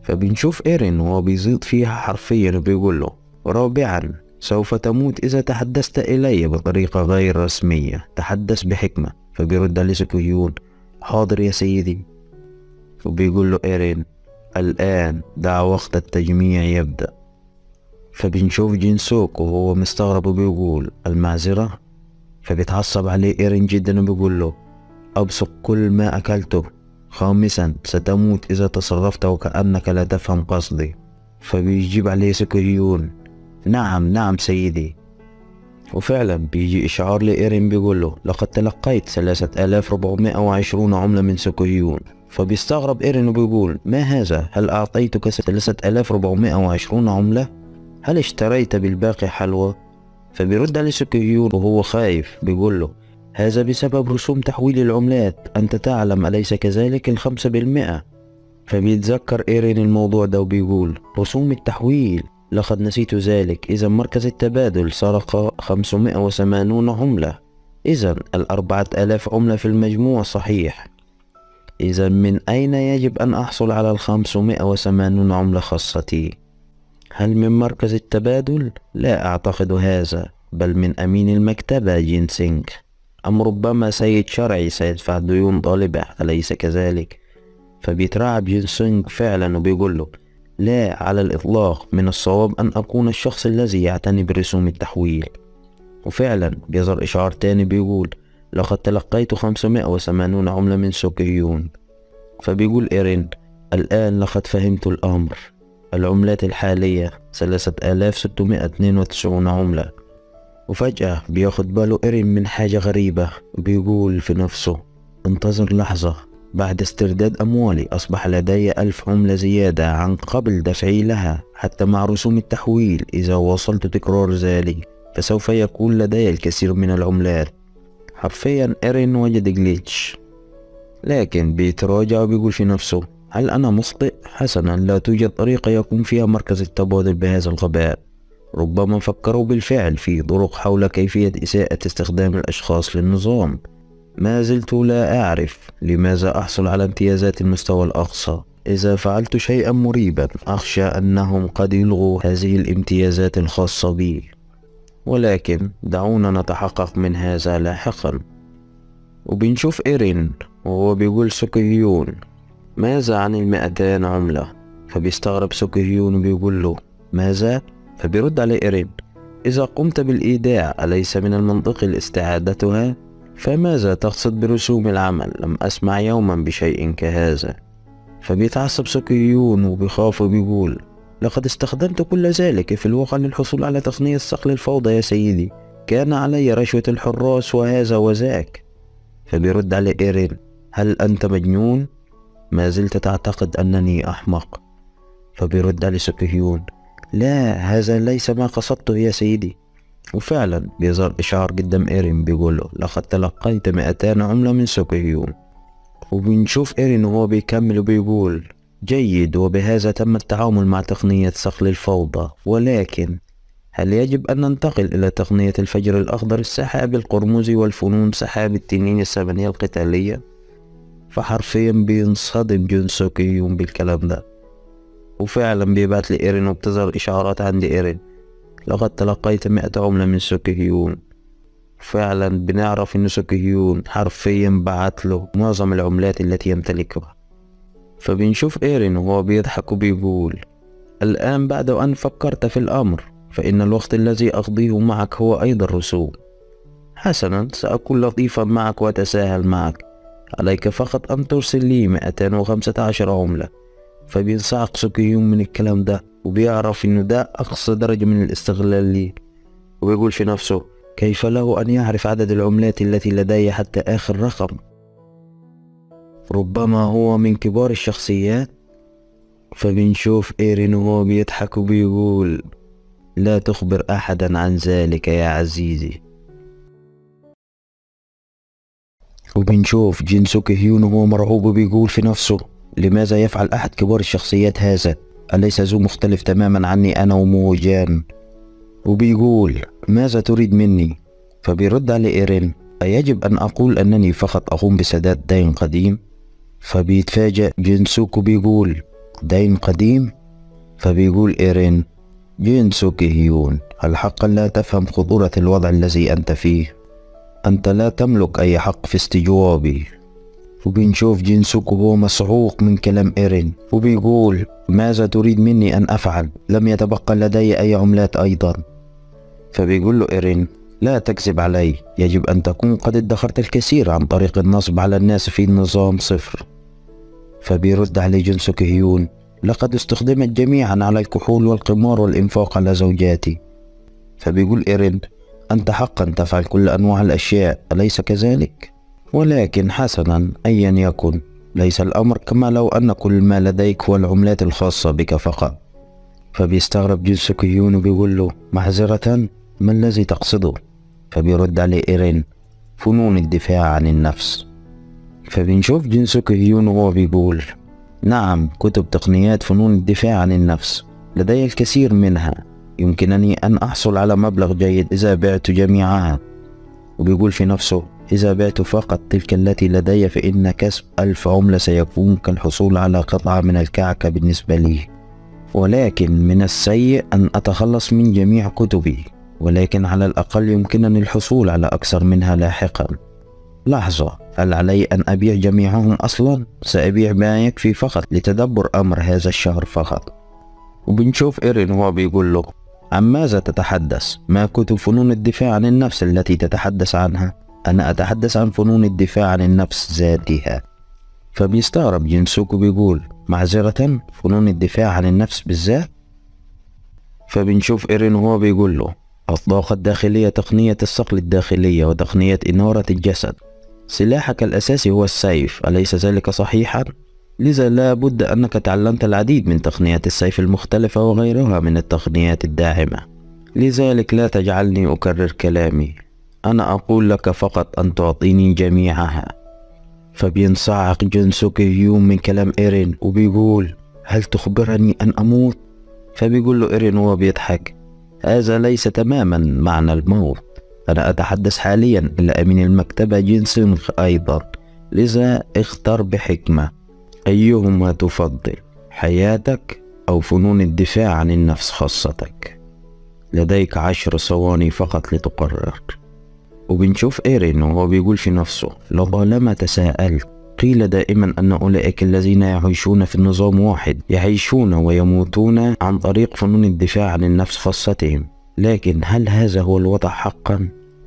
فبنشوف إيرين وهو بيزيد فيها حرفيا وبيقول له: رابعا، سوف تموت إذا تحدثت إلي بطريقة غير رسمية، تحدث بحكمة. فبيرد عليه سو كي هيون: حاضر يا سيدي. وبيقول له إيرين: الآن دع وقت التجميع يبدأ. فبنشوف جين سوك وهو مستغرب وبيقول: المعذرة. فبيتعصب عليه إيرين جدا وبيقول له: أبصق كل ما أكلته. خامسا، ستموت إذا تصرفت وكأنك لا تفهم قصدي. فبيجيب عليه سو كي هيون: نعم نعم سيدي. وفعلا بيجي إشعار لإيرين بيقول له: لقد تلقيت 3420 عملة من سو كي هيون. فبيستغرب إيرين وبيقول: ما هذا؟ هل أعطيتك 3420 عملة؟ هل اشتريت بالباقي حلوى؟ فبيرد عليه سو كي هيون وهو خايف بيقول له: هذا بسبب رسوم تحويل العملات، أنت تعلم أليس كذلك؟ 5%. فبيتذكر إيرين الموضوع ده وبيقول: رسوم التحويل، لقد نسيت ذلك. إذا مركز التبادل سرق 580 عملة، إذا 4000 عملة في المجموع صحيح. إذا من أين يجب أن أحصل على 580 عملة خاصتي؟ هل من مركز التبادل؟ لا أعتقد هذا، بل من أمين المكتبة جين سينغ. أم ربما سيد شرعي سيدفع ديون طالبة، أليس كذلك؟ فبيترعب جين سينغ فعلا وبيقول له: لا على الإطلاق، من الصواب أن أكون الشخص الذي يعتني برسوم التحويل. وفعلا بيظهر إشعار تاني بيقول: لقد تلقيت 580 عملة من سو كي هيون. فبيقول إيرين: الآن لقد فهمت الأمر، العملات الحالية 3692 عملة. وفجأة بياخد باله إيرين من حاجة غريبة وبيقول في نفسه: انتظر لحظة، بعد استرداد أموالي أصبح لدي 1000 عملة زيادة عن قبل دفعي لها، حتى مع رسوم التحويل. إذا واصلت تكرار ذلك فسوف يكون لدي الكثير من العملات. حرفيا إيرين وجد جليتش، لكن بيتراجع وبيقول في نفسه: هل أنا مخطئ؟ حسنا، لا توجد طريقة يكون فيها مركز التبادل بهذا الغباء. ربما فكروا بالفعل في طرق حول كيفية إساءة استخدام الأشخاص للنظام. ما زلت لا أعرف لماذا أحصل على امتيازات المستوى الأقصى. إذا فعلت شيئا مريبا أخشى أنهم قد يلغوا هذه الامتيازات الخاصة بي، ولكن دعونا نتحقق من هذا لاحقا. وبنشوف إيرين وهو بيقول سو كي هيون: ماذا عن 200 عملة؟ فبيستغرب سو كي هيون وبيقول له: ماذا؟ فبيرد عليه إيرين: إذا قمت بالإيداع أليس من المنطقي استعادتها؟ فماذا تقصد برسوم العمل؟ لم أسمع يوما بشيء كهذا. فبيتعصب سو كي هيون وبيخاف وبيقول: لقد استخدمت كل ذلك في الواقع للحصول على تقنية صقل الفوضى يا سيدي، كان علي رشوة الحراس وهذا وذاك. فبيرد عليه إيرين: هل أنت مجنون؟ ما زلت تعتقد أنني أحمق؟ فبيرد عليه سو كي هيون: لا، هذا ليس ما قصدته يا سيدي. وفعلا بيظهر إشعار قدام إيرين بيقول له: لقد تلقيت 200 عملة من سو كي هيون. وبنشوف إيرين وهو بيكمل وبيقول: جيد، وبهذا تم التعامل مع تقنية صقل الفوضى، ولكن هل يجب أن ننتقل إلى تقنية الفجر الأخضر، السحاب القرمزي، والفنون سحاب التنين الثمانية القتالية؟ فحرفيا بينصدم جون سو كي هيون بالكلام ده. وفعلا بيبعت لإيرين وبتظهر إشعارات عند إيرين: لقد تلقيت 100 عملة من سو كي هيون. فعلا بنعرف إن سو كي هيون حرفيا بعت له معظم العملات التي يمتلكها. فبنشوف إيرين وهو بيضحك وبيقول: الآن بعد أن فكرت في الأمر فإن الوقت الذي أقضيه معك هو أيضا رسوم. حسنا، سأكون لطيفا معك وأتساهل معك، عليك فقط أن ترسل لي 215 عملة. فبينصعق سو كي هيون من الكلام ده وبيعرف إنه ده أقصى درجة من الاستغلال ليه، وبيقول في نفسه: كيف له أن يعرف عدد العملات التي لدي حتى آخر رقم؟ ربما هو من كبار الشخصيات. فبنشوف إيرين وهو بيضحك وبيقول: لا تخبر أحدا عن ذلك يا عزيزي. وبنشوف جين سو كي هيون وهو مرعوب وبيقول في نفسه: لماذا يفعل أحد كبار الشخصيات هذا؟ أليس ذو مختلف تماما عني أنا ومو جان؟ وبيقول: ماذا تريد مني؟ فبيرد على إيرين: أيجب أن أقول أنني فقط أقوم بسداد دين قديم؟ فبيتفاجأ جين سوك وبيقول: دين قديم؟ فبيقول إيرين: جين سوك هيون، هل حقا لا تفهم خطورة الوضع الذي أنت فيه؟ أنت لا تملك أي حق في استجوابي. وبنشوف جين سوك وهو مصعوق من كلام إيرين، وبيقول: ماذا تريد مني أن أفعل؟ لم يتبقى لدي أي عملات أيضا. فبيقول له إيرين: لا تكذب علي، يجب أن تكون قد ادخرت الكثير عن طريق النصب على الناس في نظام صفر. فبيرد عليه جين سوك هيون: لقد استخدمت جميعا على الكحول والقمار والإنفاق على زوجاتي. فبيقول إيرين: أنت حقا تفعل كل أنواع الأشياء، أليس كذلك؟ ولكن حسنا، أيا يكن، ليس الأمر كما لو أن كل ما لديك هو العملات الخاصة بك فقط. فبيستغرب جين سوك هيون وبيقول له: معذرة، ما الذي تقصده؟ فبيرد عليه إيرين: فنون الدفاع عن النفس. فبنشوف جين سوك هيون وهو بيقول: نعم، كتب تقنيات فنون الدفاع عن النفس لدي الكثير منها، يمكنني أن أحصل على مبلغ جيد إذا بعت جميعها. وبيقول في نفسه: إذا بعت فقط تلك التي لدي فإن كسب 1000 عملة سيكون كالحصول على قطعة من الكعكة بالنسبة لي. ولكن من السيء أن أتخلص من جميع كتبي، ولكن على الأقل يمكنني الحصول على أكثر منها لاحقا. لحظة، هل علي أن أبيع جميعهم أصلا؟ سأبيع ما يكفي فقط لتدبر أمر هذا الشهر فقط. وبنشوف إيرين وهو بيقول له: عن ماذا تتحدث؟ ما كتب فنون الدفاع عن النفس التي تتحدث عنها؟ أنا أتحدث عن فنون الدفاع عن النفس ذاتها. فبيستغرب جين سوك وبيقول: معذرة، فنون الدفاع عن النفس بالذات؟ فبنشوف إيرين وهو بيقول له: الطاقة الداخلية، تقنية الصقل الداخلية، وتقنية إنارة الجسد. سلاحك الأساسي هو السيف، أليس ذلك صحيحا؟ لذا لا بد أنك تعلمت العديد من تقنيات السيف المختلفة وغيرها من التقنيات الداعمة، لذلك لا تجعلني أكرر كلامي، أنا أقول لك فقط أن تعطيني جميعها. فبينصعق جين سوك هيون من كلام إيرين وبيقول: هل تخبرني أن أموت؟ فبيقول له إيرين وهو بيضحك: هذا ليس تماما معنى الموت، أنا أتحدث حاليا إلى أمين المكتبة جين سونغ أيضا، لذا اختر بحكمة، أيهما تفضل، حياتك أو فنون الدفاع عن النفس خاصتك؟ لديك 10 ثواني فقط لتقرر. وبنشوف إيرين وهو بيقول في نفسه: لطالما تساءلت، قيل دائما أن أولئك الذين يعيشون في النظام واحد يعيشون ويموتون عن طريق فنون الدفاع عن النفس خاصتهم، لكن هل هذا هو الوضع حقا؟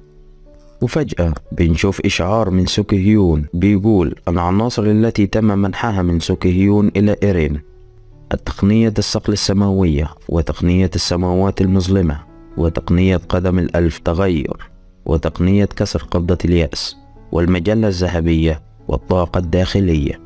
وفجأة بنشوف إشعار من سوك هيون بيقول: العناصر التي تم منحها من سوك هيون إلى إيرين: التقنية الصقل السماوية، وتقنية السماوات المظلمة، وتقنية قدم الألف تغير، وتقنية كسر قبضة اليأس، والمجلة الذهبية، والطاقة الداخلية.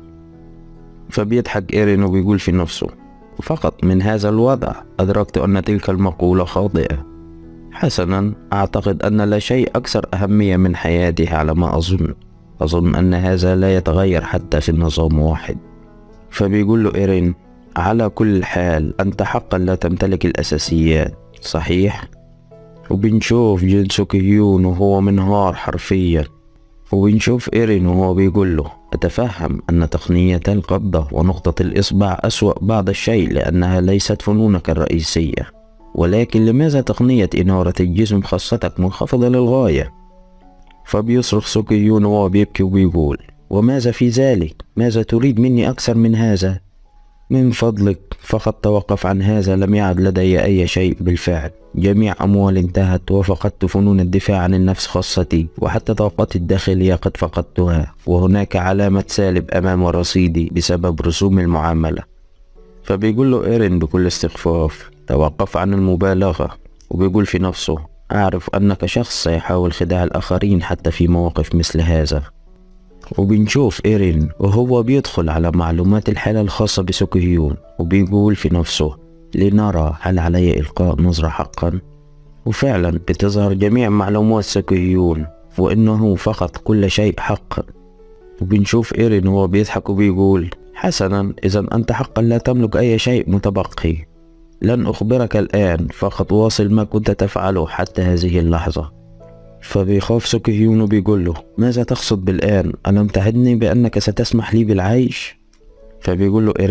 فبيضحك إيرين وبيقول في نفسه: فقط من هذا الوضع أدركت أن تلك المقولة خاطئة. حسنا، أعتقد أن لا شيء أكثر أهمية من حياته على ما أظن أن هذا لا يتغير حتى في النظام واحد. فبيقول له إيرين: على كل حال أنت حقا لا تمتلك الأساسيات، صحيح؟ وبنشوف جين سوك هيون وهو منهار حرفيا، وبنشوف إيرين وهو بيقول له: أتفهم أن تقنية القبضة ونقطة الإصبع أسوأ بعض الشيء لأنها ليست فنونك الرئيسية، ولكن لماذا تقنية إنارة الجسم خاصتك منخفضة للغاية؟ فبيصرخ سوك هيون وهو بيبكي وبيقول: وماذا في ذلك؟ ماذا تريد مني أكثر من هذا؟ من فضلك فقط توقف عن هذا، لم يعد لدي أي شيء بالفعل، جميع أموالي انتهت، وفقدت فنون الدفاع عن النفس خاصتي، وحتى طاقتي الداخلية قد فقدتها، وهناك علامة سالب أمام رصيدي بسبب رسوم المعاملة. فبيقول له إيرين بكل استخفاف: توقف عن المبالغة. وبيقول في نفسه: أعرف أنك شخص سيحاول خداع الآخرين حتى في مواقف مثل هذا. وبنشوف إيرين وهو بيدخل على معلومات الحالة الخاصة بسوك هيون وبيقول في نفسه: لنرى هل علي إلقاء نظرة حقا؟ وفعلا بتظهر جميع معلومات سوك هيون وإنه فقط كل شيء حقا. وبنشوف إيرين وهو بيضحك وبيقول: حسنا، إذا أنت حقا لا تملك أي شيء متبقي، لن أخبرك الآن، فقط واصل ما كنت تفعله حتى هذه اللحظة. فبيخاف سوك هيون وبيقول له: ماذا تقصد بالآن؟ ألم تعدني بأنك ستسمح لي بالعيش؟ فبيقول له إيرين: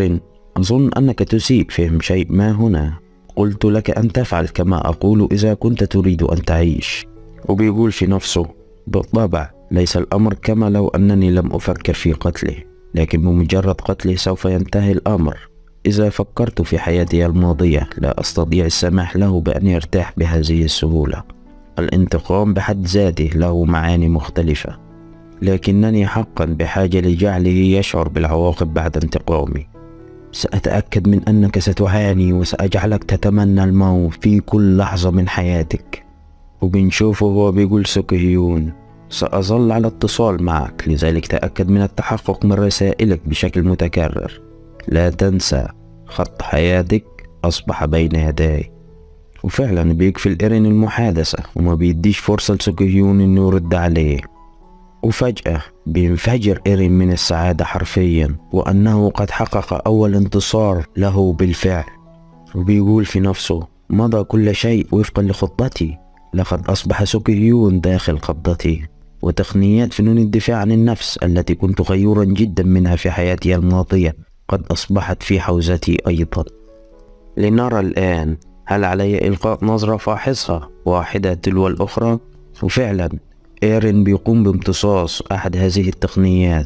أظن أنك تسيء فهم شيء ما هنا. قلت لك أن تفعل كما أقول إذا كنت تريد أن تعيش. وبيقول في نفسه: بالطبع ليس الأمر كما لو أنني لم أفكر في قتله، لكن بمجرد قتله سوف ينتهي الأمر. إذا فكرت في حياتي الماضية لا أستطيع السماح له بأن يرتاح بهذه السهولة. الانتقام بحد ذاته له معاني مختلفة، لكنني حقا بحاجة لجعله يشعر بالعواقب بعد انتقامي. سأتأكد من أنك ستعاني وسأجعلك تتمنى الموت في كل لحظة من حياتك. وبنشوفه هو بيقول سوك هيون: سأظل على اتصال معك، لذلك تأكد من التحقق من رسائلك بشكل متكرر. لا تنسى خط حياتك أصبح بين يداي. وفعلا بيقفل إيرين المحادثة وما بيديش فرصة لسوك هيون إنه يرد عليه. وفجأة بينفجر إيرين من السعادة حرفيا، وأنه قد حقق أول انتصار له بالفعل. وبيقول في نفسه: مضى كل شيء وفقا لخطتي، لقد أصبح سوك هيون داخل قبضتي، وتقنيات فنون الدفاع عن النفس التي كنت غيورا جدا منها في حياتي الماضية قد أصبحت في حوزتي أيضا. لنرى الآن، هل علي إلقاء نظرة فاحصة واحدة تلو الأخرى؟ وفعلا إيرين بيقوم بامتصاص أحد هذه التقنيات،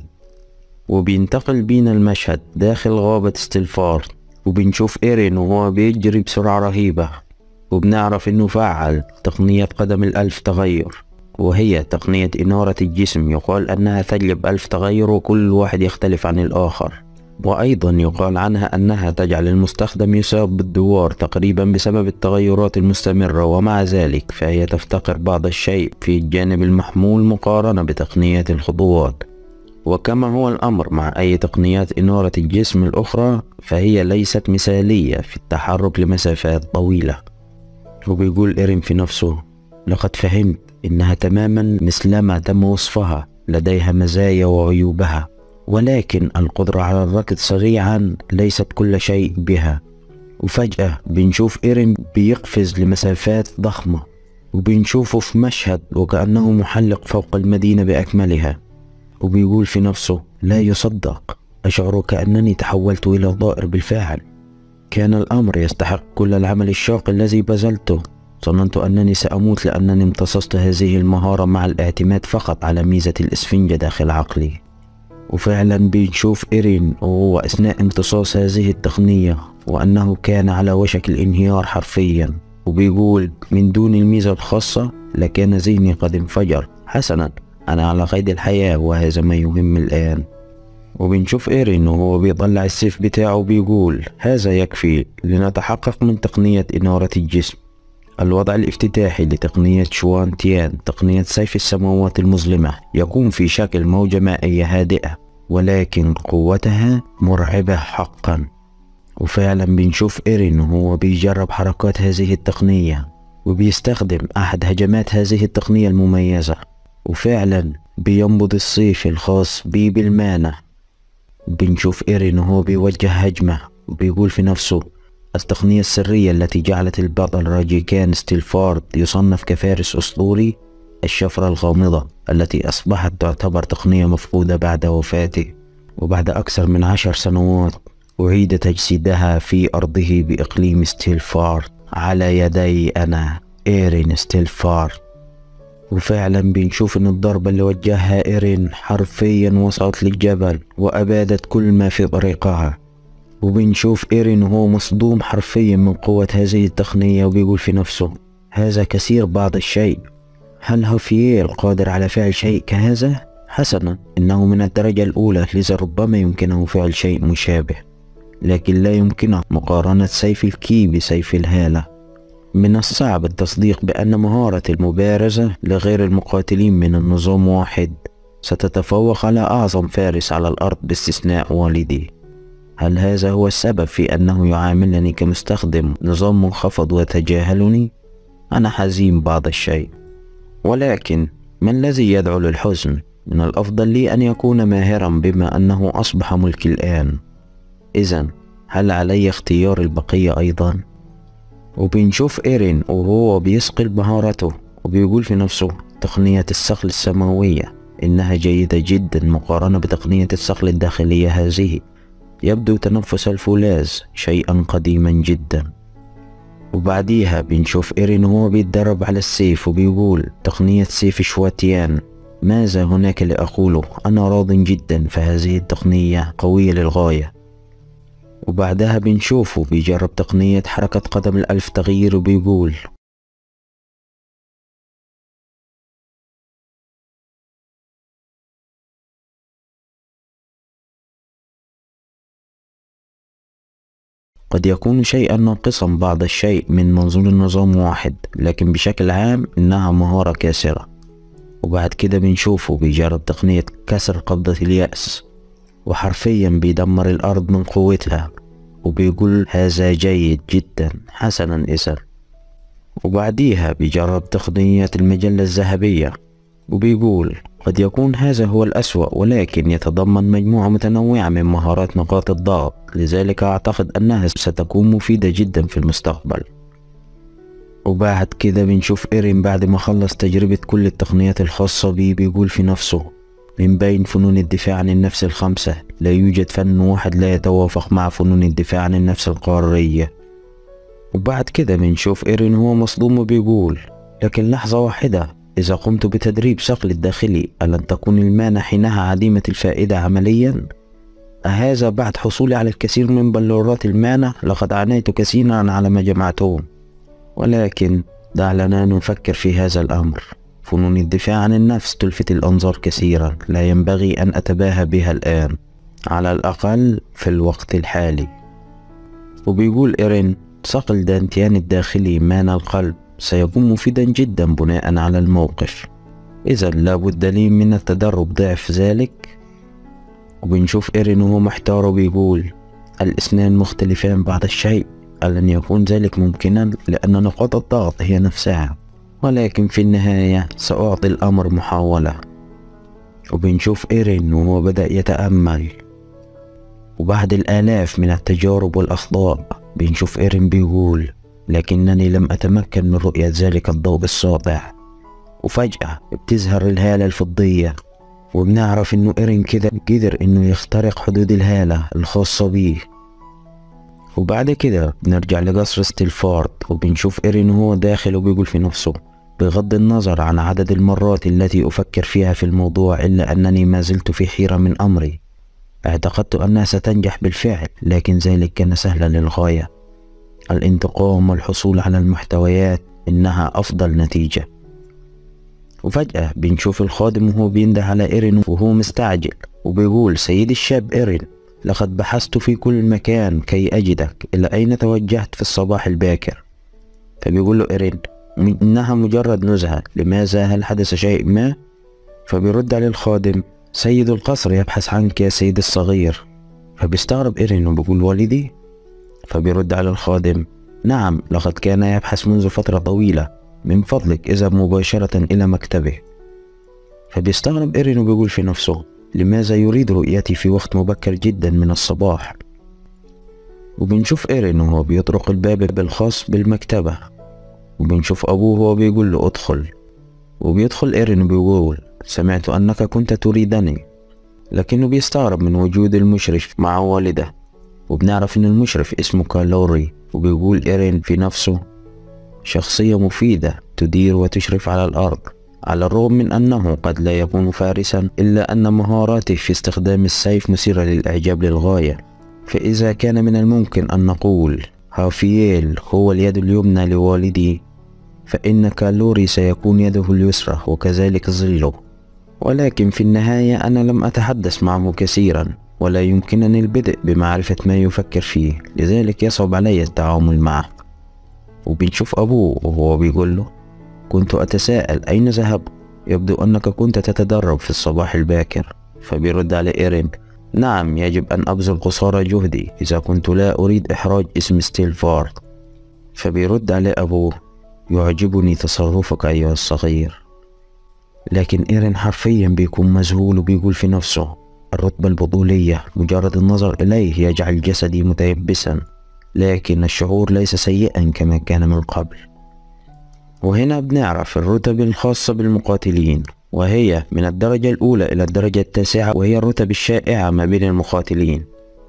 وبينتقل بينا المشهد داخل غابة ستيلفارد، وبنشوف إيرين وهو بيجري بسرعة رهيبة، وبنعرف إنه فعل تقنية قدم الألف تغير، وهي تقنية إنارة الجسم. يقال أنها تجلب 1000 تغير وكل واحد يختلف عن الآخر، وأيضا يقال عنها أنها تجعل المستخدم يصاب بالدوار تقريبا بسبب التغيرات المستمرة، ومع ذلك فهي تفتقر بعض الشيء في الجانب المحمول مقارنة بتقنيات الخطوات. وكما هو الأمر مع أي تقنيات إنارة الجسم الأخرى، فهي ليست مثالية في التحرك لمسافات طويلة. وبيقول إيرين في نفسه: لقد فهمت إنها تماما مثلما تم وصفها، لديها مزايا وعيوبها، ولكن القدرة على الركض سريعا ليست كل شيء بها. وفجأة بنشوف إيرين بيقفز لمسافات ضخمة، وبنشوفه في مشهد وكأنه محلق فوق المدينة بأكملها. وبيقول في نفسه: لا يصدق، أشعر كأنني تحولت إلى طائر بالفعل. كان الأمر يستحق كل العمل الشاق الذي بذلته. ظننت أنني سأموت لأنني امتصصت هذه المهارة مع الاعتماد فقط على ميزة الإسفنجة داخل عقلي. وفعلا بنشوف إيرين وهو أثناء امتصاص هذه التقنية وأنه كان على وشك الانهيار حرفيا. وبيقول: من دون الميزة الخاصة لكان ذهني قد انفجر. حسنا، أنا على قيد الحياة وهذا ما يهم الآن. وبنشوف إيرين وهو بيطلع السيف بتاعه بيقول: هذا يكفي لنتحقق من تقنية إنارة الجسم. الوضع الافتتاحي لتقنية شوان تيان، تقنية سيف السماوات المظلمة، يكون في شكل موجة مائية هادئة، ولكن قوتها مرعبة حقا. وفعلا بنشوف إيرين وهو بيجرب حركات هذه التقنية، وبيستخدم أحد هجمات هذه التقنية المميزة، وفعلا بينبض السيف الخاص بيه بالمانع. بنشوف إيرين وهو بيوجه هجمة، وبيقول في نفسه: التقنية السرية التي جعلت البطل راجيكان ستيلفارد يصنف كفارس أسطوري، الشفرة الغامضة التي أصبحت تعتبر تقنية مفقودة بعد وفاته. وبعد أكثر من 10 سنوات أعيد تجسيدها في أرضه بإقليم ستيلفارد على يدي أنا، إيرين ستيلفارد. وفعلا بنشوف ان الضربة اللي وجهها إيرين حرفيا وصلت للجبل وأبادت كل ما في طريقها. وبنشوف إيرين وهو مصدوم حرفيا من قوة هذه التقنية، وبيقول في نفسه: هذا كثير بعض الشيء. هل هوفييل قادر على فعل شيء كهذا؟ حسنا، إنه من الدرجة الأولى، لذا ربما يمكنه فعل شيء مشابه، لكن لا يمكنه مقارنة سيف الكي بسيف الهالة. من الصعب التصديق بأن مهارة المبارزة لغير المقاتلين من النظام واحد ستتفوق على أعظم فارس على الأرض باستثناء والدي. هل هذا هو السبب في أنه يعاملني كمستخدم نظام منخفض ويتجاهلني؟ أنا حزين بعض الشيء، ولكن ما الذي يدعو للحزن؟ من الأفضل لي أن يكون ماهرا بما أنه أصبح ملكي الآن. إذن هل علي اختيار البقية أيضا؟ وبنشوف إيرين وهو بيسقل مهارته، وبيقول في نفسه: تقنية الصقل السماوية إنها جيدة جدا مقارنة بتقنية الصقل الداخلية هذه. يبدو تنفس الفولاذ شيئا قديما جدا. وبعديها بنشوف إيرين وهو بيتدرب على السيف وبيقول تقنية سيف شواتيان. ماذا هناك لأقوله؟ أنا راض جدا، فهذه التقنية قوية للغاية. وبعدها بنشوفه بيجرب تقنية حركة قدم الألف تغيير وبيقول قد يكون شيئا ناقصا بعض الشيء من منظور النظام واحد، لكن بشكل عام إنها مهارة كاسرة. وبعد كده بنشوفه بيجرب تقنية كسر قبضة اليأس، وحرفيا بيدمر الأرض من قوتها، وبيقول هذا جيد جدا، حسنا إسر. وبعديها بيجرب تقنية المجلة الذهبية وبيقول قد يكون هذا هو الأسوأ، ولكن يتضمن مجموعة متنوعة من مهارات نقاط الضغط، لذلك أعتقد أنها ستكون مفيدة جدا في المستقبل. وبعد كده بنشوف إيرين بعد ما خلص تجربة كل التقنيات الخاصة بيه بيقول في نفسه من بين فنون الدفاع عن النفس الخمسة لا يوجد فن واحد لا يتوافق مع فنون الدفاع عن النفس القارية. وبعد كده بنشوف إيرين هو مصدوم وبيقول لكن لحظة واحدة، إذا قمت بتدريب صقلي الداخلي ألن تكون المانة حينها عديمة الفائدة عمليا؟ أهذا بعد حصولي على الكثير من بلورات المانة؟ لقد عانيت كثيرا على ما جمعتهم. ولكن دعنا نفكر في هذا الأمر. فنون الدفاع عن النفس تلفت الأنظار كثيرا، لا ينبغي أن أتباهى بها الآن، على الأقل في الوقت الحالي. وبيقول إيرين صقل دانتيان الداخلي مان القلب سيكون مفيدا جدا بناء على الموقف، إذا لابد لي من التدرب ضعف ذلك. وبنشوف إيرين وهو محتار وبيقول الاثنان مختلفان بعض الشيء، ألن يكون ذلك ممكنا لأن نقاط الضغط هي نفسها، ولكن في النهاية سأعطي الأمر محاولة. وبنشوف إيرين وهو بدأ يتأمل، وبعد الآلاف من التجارب والأخطاء بنشوف إيرين بيقول لكنني لم أتمكن من رؤية ذلك الضوء الساطع. وفجأة بتظهر الهالة الفضية، وبنعرف إنه إيرين كده قدر إنه يخترق حدود الهالة الخاصة بيه. وبعد كده بنرجع لقصر ستيلفارد، وبنشوف إيرين وهو داخل وبيقول في نفسه بغض النظر عن عدد المرات التي أفكر فيها في الموضوع إلا أنني ما زلت في حيرة من أمري. اعتقدت أنها ستنجح بالفعل، لكن ذلك كان سهلا للغاية. الانتقام والحصول على المحتويات إنها أفضل نتيجة. وفجأة بنشوف الخادم وهو بينده على إيرين وهو مستعجل وبيقول سيدي الشاب إيرين، لقد بحثت في كل مكان كي أجدك، إلى أين توجهت في الصباح الباكر؟ فبيقول له إيرين إنها مجرد نزهة، لماذا؟ هل حدث شيء ما؟ فبيرد عليه الخادم سيد القصر يبحث عنك يا سيدي الصغير. فبيستغرب إيرين وبيقول والدي؟ فبيرد على الخادم نعم، لقد كان يبحث منذ فترة طويلة، من فضلك اذهب مباشرة إلى مكتبه. فبيستغرب إيرين وبيقول في نفسه لماذا يريد رؤيتي في وقت مبكر جدا من الصباح؟ وبنشوف إيرين وهو بيطرق الباب الخاص بالمكتبة، وبنشوف أبوه وهو بيقول له ادخل. وبيدخل إيرين وبيقول سمعت أنك كنت تريدني، لكنه بيستغرب من وجود المشرف مع والده. وبنعرف إن المشرف اسمه كالوري، وبيقول إيرين في نفسه شخصية مفيدة تدير وتشرف على الأرض، على الرغم من أنه قد لا يكون فارسا، إلا أن مهاراته في استخدام السيف مثيرة للإعجاب للغاية. فإذا كان من الممكن أن نقول هافييل هو اليد اليمنى لوالدي، فإن كالوري سيكون يده اليسرى وكذلك ظله. ولكن في النهاية أنا لم أتحدث معه كثيرا، ولا يمكنني البدء بمعرفة ما يفكر فيه، لذلك يصعب علي التعامل معه. وبنشوف أبوه وهو بيقول له كنت أتساءل أين ذهبت؟ يبدو أنك كنت تتدرب في الصباح الباكر. فبيرد على إيرين نعم، يجب أن أبذل قصارى جهدي إذا كنت لا أريد إحراج اسم ستيلفارد. فبيرد على أبوه يعجبني تصرفك أيها الصغير. لكن إيرين حرفيا بيكون مذهول وبيقول في نفسه الرتبة البطولية مجرد النظر إليه يجعل جسدي متيبسا، لكن الشعور ليس سيئا كما كان من قبل. وهنا بنعرف الرتب الخاصة بالمقاتلين، وهي من الدرجة الأولى إلى الدرجة التاسعة، وهي الرتب الشائعة ما بين المقاتلين.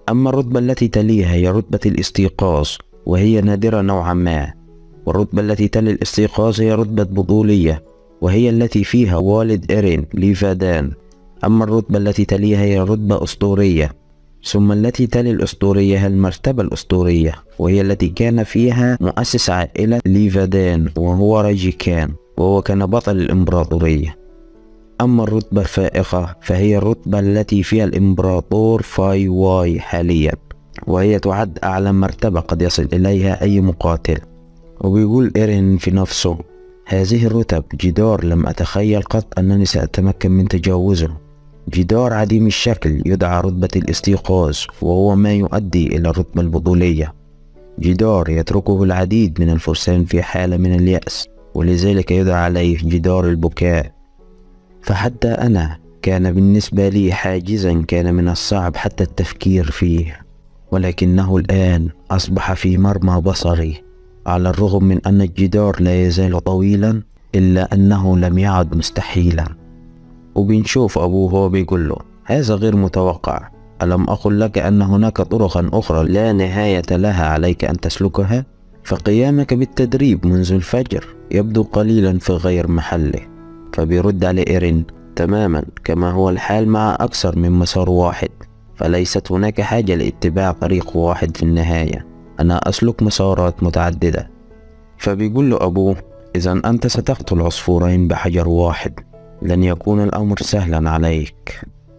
أما الرتبة التي تليها هي رتبة الاستيقاظ، وهي نادرة نوعا ما. والرتبة التي تلي الاستيقاظ هي رتبة بطولية، وهي التي فيها والد إيرين ليفادان. أما الرتبة التي تليها هي رتبة أسطورية، ثم التي تلي الأسطورية هي المرتبة الأسطورية، وهي التي كان فيها مؤسس عائلة ليفادان وهو راجيكان، وهو كان بطل الإمبراطورية. أما الرتبة الفائقة فهي الرتبة التي فيها الإمبراطور فاي واي حاليا، وهي تعد أعلى مرتبة قد يصل إليها أي مقاتل. وبيقول إيرين في نفسه: هذه الرتب جدار لم أتخيل قط أنني سأتمكن من تجاوزه. جدار عديم الشكل يدعى رتبة الاستيقاظ، وهو ما يؤدي إلى الرتبة البطولية. جدار يتركه العديد من الفرسان في حالة من اليأس، ولذلك يدعى عليه جدار البكاء. فحتى أنا كان بالنسبة لي حاجزا كان من الصعب حتى التفكير فيه، ولكنه الآن أصبح في مرمى بصري. على الرغم من أن الجدار لا يزال طويلا، إلا أنه لم يعد مستحيلا. وبنشوف أبوه هو بيقول له: هذا غير متوقع، ألم أقل لك أن هناك طرقا أخرى لا نهاية لها عليك أن تسلكها؟ فقيامك بالتدريب منذ الفجر يبدو قليلا في غير محله. فبيرد عليه إيرين: تماما كما هو الحال مع أكثر من مسار واحد، فليست هناك حاجة لاتباع طريق واحد في النهاية، أنا أسلك مسارات متعددة. فبيقول له أبوه: إذا أنت ستقتل عصفورين بحجر واحد، لن يكون الأمر سهلا عليك،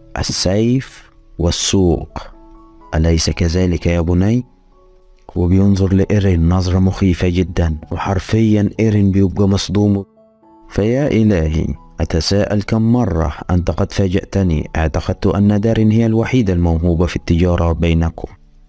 السيف والسوق، أليس كذلك يا بني؟ وبينظر لإيرين نظرة مخيفة جدا، وحرفيا إيرين بيبقى مصدوم. فيا إلهي، أتساءل كم مرة أنت قد فاجأتني، اعتقدت أن دارين هي الوحيدة الموهوبة في التجارة بينكم.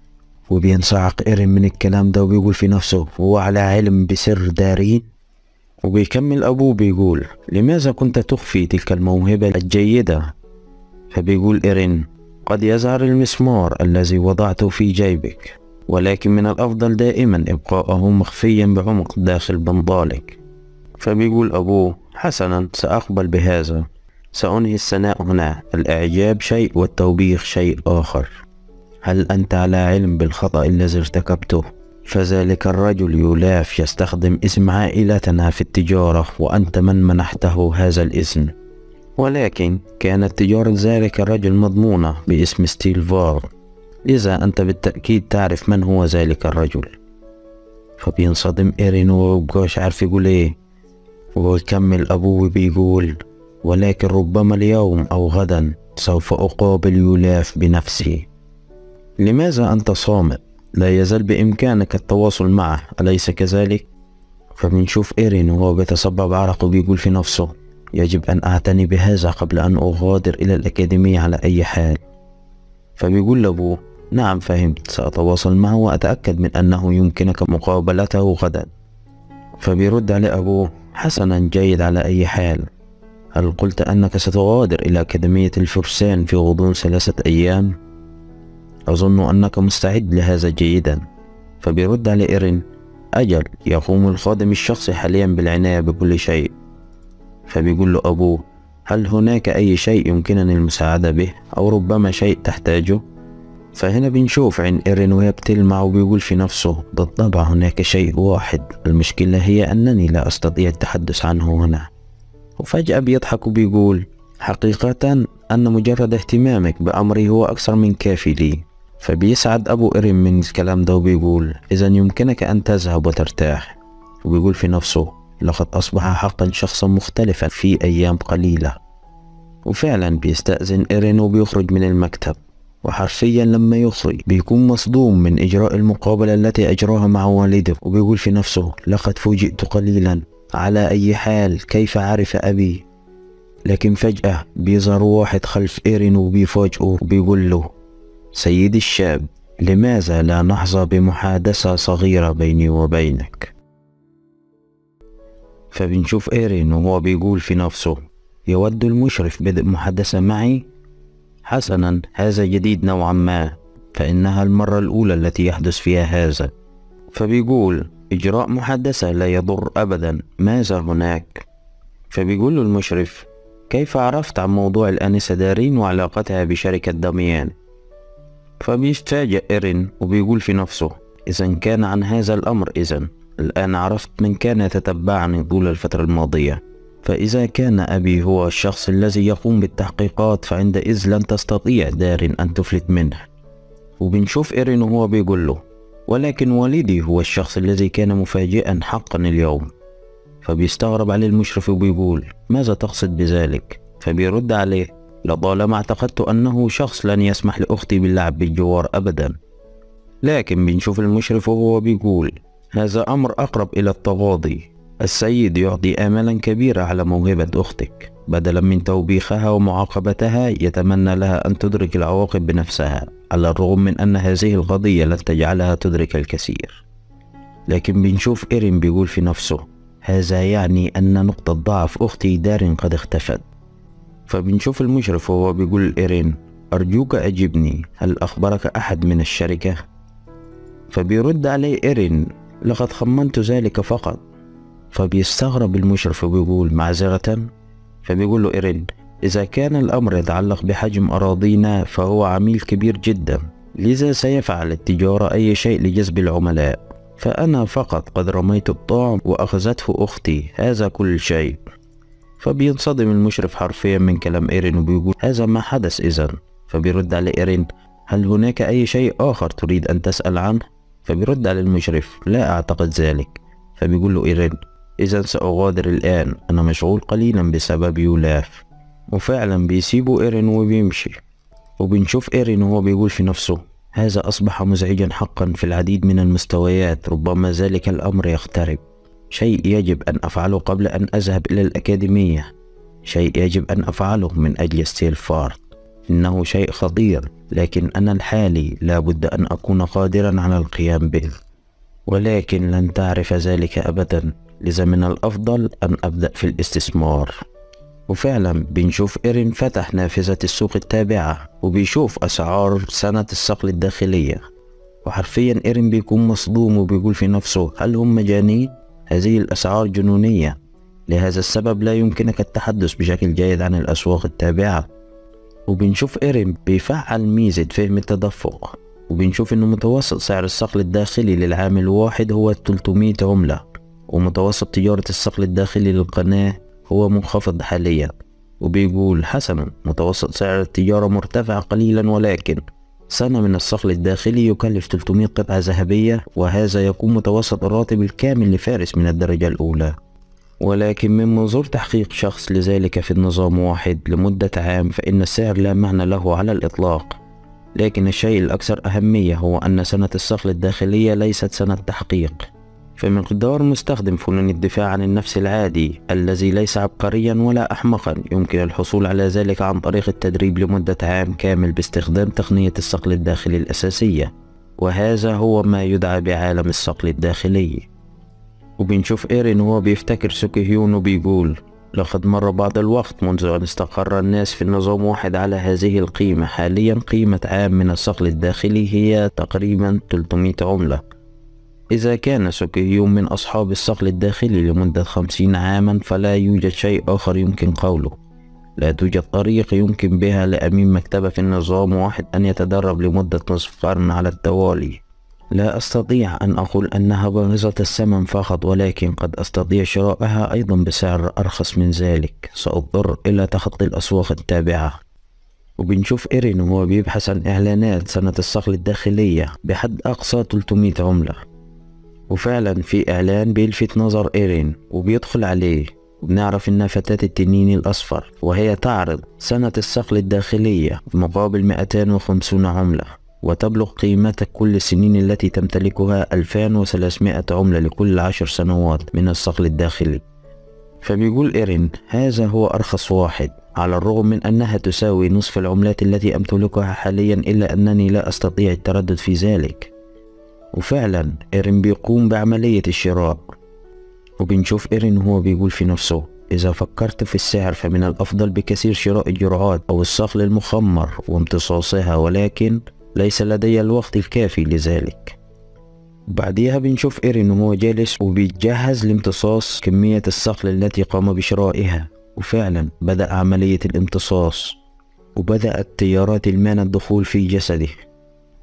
وبينصعق إيرين من الكلام ده، وبيقول في نفسه: هو على علم بسر دارين؟ وبيكمل أبوه بيقول: لماذا كنت تخفي تلك الموهبة الجيدة؟ فبيقول إيرين: قد يظهر المسمار الذي وضعته في جيبك، ولكن من الأفضل دائما إبقاءه مخفيا بعمق داخل بنضالك. فبيقول أبوه: حسنا، سأقبل بهذا، سأنهي الثناء هنا، الإعجاب شيء والتوبيخ شيء آخر. هل أنت على علم بالخطأ الذي ارتكبته؟ فذلك الرجل يولاف يستخدم اسم عائلتنا في التجارة، وأنت من منحته هذا الاسم. ولكن كانت تجارة ذلك الرجل مضمونة باسم ستيلفار، إذا أنت بالتأكيد تعرف من هو ذلك الرجل. فبينصدم إيرين ومبقاش عارف يقول إيه. ويكمل أبوه بيقول: ولكن ربما اليوم أو غدا سوف أقابل يولاف بنفسي. لماذا أنت صامت؟ لا يزال بإمكانك التواصل معه، أليس كذلك؟ فبنشوف إيرين وهو بيتصبب عرقه بيقول في نفسه: يجب أن أعتني بهذا قبل أن أغادر إلى الأكاديمية على أي حال. فبيقول لأبوه: نعم فهمت، سأتواصل معه وأتأكد من أنه يمكنك مقابلته غدا. فبيرد عليه أبوه: حسنا، جيد على أي حال. هل قلت أنك ستغادر إلى أكاديمية الفرسان في غضون 3 أيام؟ أظن أنك مستعد لهذا جيدا. فبيرد عليه إيرين: أجل، يقوم الخادم الشخصي حاليا بالعناية بكل شيء. فبيقول له أبوه: هل هناك أي شيء يمكنني المساعدة به، أو ربما شيء تحتاجه؟ فهنا بنشوف عين إيرين وهي بتلمع، وبيقول في نفسه: بالطبع هناك شيء واحد، المشكلة هي أنني لا أستطيع التحدث عنه هنا. وفجأة بيضحك وبيقول: حقيقة أن مجرد اهتمامك بأمري هو أكثر من كافي لي. فبيسعد أبو إيرين من الكلام ده، وبيقول: إذا يمكنك أن تذهب وترتاح. وبيقول في نفسه: لقد أصبح حقا شخصا مختلفا في أيام قليلة. وفعلا بيستأذن إيرين وبيخرج من المكتب، وحرفيا لما يخرج بيكون مصدوم من إجراء المقابلة التي أجراها مع والده. وبيقول في نفسه: لقد فوجئت قليلا، على أي حال كيف عرف أبي؟ لكن فجأة بيظهر واحد خلف إيرين وبيفاجئه وبيقول له: سيدي الشاب، لماذا لا نحظى بمحادثة صغيرة بيني وبينك؟ فبنشوف إيرين وهو بيقول في نفسه: يود المشرف بدء محادثة معي؟ حسنا، هذا جديد نوعا ما، فإنها المرة الأولى التي يحدث فيها هذا. فبيقول: إجراء محادثة لا يضر أبدا، ماذا هناك؟ فبيقول له المشرف: كيف عرفت عن موضوع الآنسة دارين وعلاقتها بشركة داميان؟ فبيتفاجأ إيرين وبيقول في نفسه إذا كان عن هذا الأمر الآن عرفت من كان يتتبعني طول الفترة الماضية. فإذا كان أبي هو الشخص الذي يقوم بالتحقيقات فعندئذ لن تستطيع دارين أن تفلت منه. وبنشوف إيرين وهو بيقول له ولكن والدي هو الشخص الذي كان مفاجئا حقا اليوم. فبيستغرب عليه المشرف وبيقول ماذا تقصد بذلك؟ فبيرد عليه لطالما اعتقدت أنه شخص لن يسمح لأختي باللعب بالجوار أبدا. لكن بنشوف المشرف وهو بيقول هذا أمر أقرب إلى التغاضي. السيد يعطي آمالا كبيرة على موهبة أختك، بدلا من توبيخها ومعاقبتها يتمنى لها أن تدرك العواقب بنفسها، على الرغم من أن هذه القضية لن تجعلها تدرك الكثير. لكن بنشوف إيرين بيقول في نفسه هذا يعني أن نقطة ضعف أختي دارين قد اختفت. فبنشوف المشرف وهو بيقول إيرين أرجوك أجبني، هل أخبرك أحد من الشركة؟ فبيرد عليه إيرين لقد خمنت ذلك فقط. فبيستغرب المشرف وبيقول معذرة. فبيقول له إيرين إذا كان الأمر يتعلق بحجم أراضينا فهو عميل كبير جدا، لذا سيفعل التجارة أي شيء لجذب العملاء، فأنا فقط قد رميت الطعم وأخذته أختي، هذا كل شيء. فبينصدم المشرف حرفيا من كلام إيرين وبيقول هذا ما حدث إذن. فبيرد على إيرين هل هناك أي شيء آخر تريد أن تسأل عنه؟ فبيرد على المشرف لا أعتقد ذلك. فبيقول له إيرين إذا سأغادر الآن، أنا مشغول قليلا بسبب يولاف. وفعلا بيسيبوا إيرين وبيمشي. وبنشوف إيرين وهو بيقول في نفسه هذا أصبح مزعجا حقا في العديد من المستويات، ربما ذلك الأمر يقترب. شيء يجب أن أفعله قبل أن أذهب إلى الأكاديمية، شيء يجب أن أفعله من أجل ستيلفارت. إنه شيء خطير، لكن أنا الحالي لابد أن أكون قادرا على القيام به، ولكن لن تعرف ذلك أبدا، لذا من الأفضل أن أبدأ في الاستثمار. وفعلا بنشوف إيرين فتح نافذة السوق التابعة وبيشوف أسعار سنة الصقل الداخلية، وحرفيا إيرين بيكون مصدوم وبيقول في نفسه هل هم مجانين؟ هذه الأسعار جنونية، لهذا السبب لا يمكنك التحدث بشكل جيد عن الأسواق التابعة. وبنشوف إيرين بيفعل ميزة فهم التدفق، وبنشوف إنه متوسط سعر الصقل الداخلي للعام الواحد هو 300 عملة، ومتوسط تجارة الصقل الداخلي للقناة هو منخفض حاليا. وبيقول حسنا متوسط سعر التجارة مرتفع قليلا، ولكن سنة من الصقل الداخلي يكلف 300 قطعة ذهبية، وهذا يكون متوسط الراتب الكامل لفارس من الدرجة الأولى. ولكن من منظور تحقيق شخص لذلك في النظام واحد لمدة عام فإن السعر لا معنى له على الإطلاق. لكن الشيء الأكثر أهمية هو أن سنة الصقل الداخلية ليست سنة تحقيق، فمقدار مستخدم فنون الدفاع عن النفس العادي الذي ليس عبقريا ولا أحمقا يمكن الحصول على ذلك عن طريق التدريب لمدة عام كامل باستخدام تقنية الصقل الداخلي الأساسية، وهذا هو ما يدعى بعالم الصقل الداخلي. وبنشوف إيرين وهو بيفتكر سوكي هيون وبيقول لقد مر بعض الوقت منذ أن استقر الناس في النظام واحد على هذه القيمة. حاليا قيمة عام من الصقل الداخلي هي تقريبا 300 عملة. إذا كان سوكي هيون من أصحاب الصقل الداخلي لمدة 50 عاما فلا يوجد شيء آخر يمكن قوله. لا توجد طريقة يمكن بها لأمين مكتبة في النظام واحد أن يتدرب لمدة نصف قرن على التوالي. لا أستطيع أن أقول أنها باهظة الثمن فقط، ولكن قد أستطيع شرائها أيضا بسعر أرخص من ذلك. سأضطر إلى تخطي الأسواق التابعة. وبنشوف إيرين وهو بيبحث عن إعلانات سنة الصقل الداخلية بحد أقصى 300 عملة، وفعلا في إعلان بيلفت نظر إيرين وبيدخل عليه، وبنعرف إنها فتاة التنين الأصفر، وهي تعرض سنة الصقل الداخلية بمقابل 250 عملة، وتبلغ قيمة كل السنين التي تمتلكها 2300 عملة لكل 10 سنوات من الصقل الداخلي. فبيقول إيرين هذا هو أرخص واحد، على الرغم من أنها تساوي نصف العملات التي أمتلكها حاليا، إلا أنني لا أستطيع التردد في ذلك. وفعلا إيرين بيقوم بعملية الشراء. وبنشوف إيرين وهو بيقول في نفسه إذا فكرت في السعر فمن الأفضل بكثير شراء الجرعات أو الصقل المخمر وامتصاصها، ولكن ليس لدي الوقت الكافي لذلك. بعدها بنشوف إيرين وهو جالس وبيتجهز لامتصاص كمية الصقل التي قام بشرائها، وفعلا بدأ عملية الامتصاص، وبدأت تيارات الماء الدخول في جسده.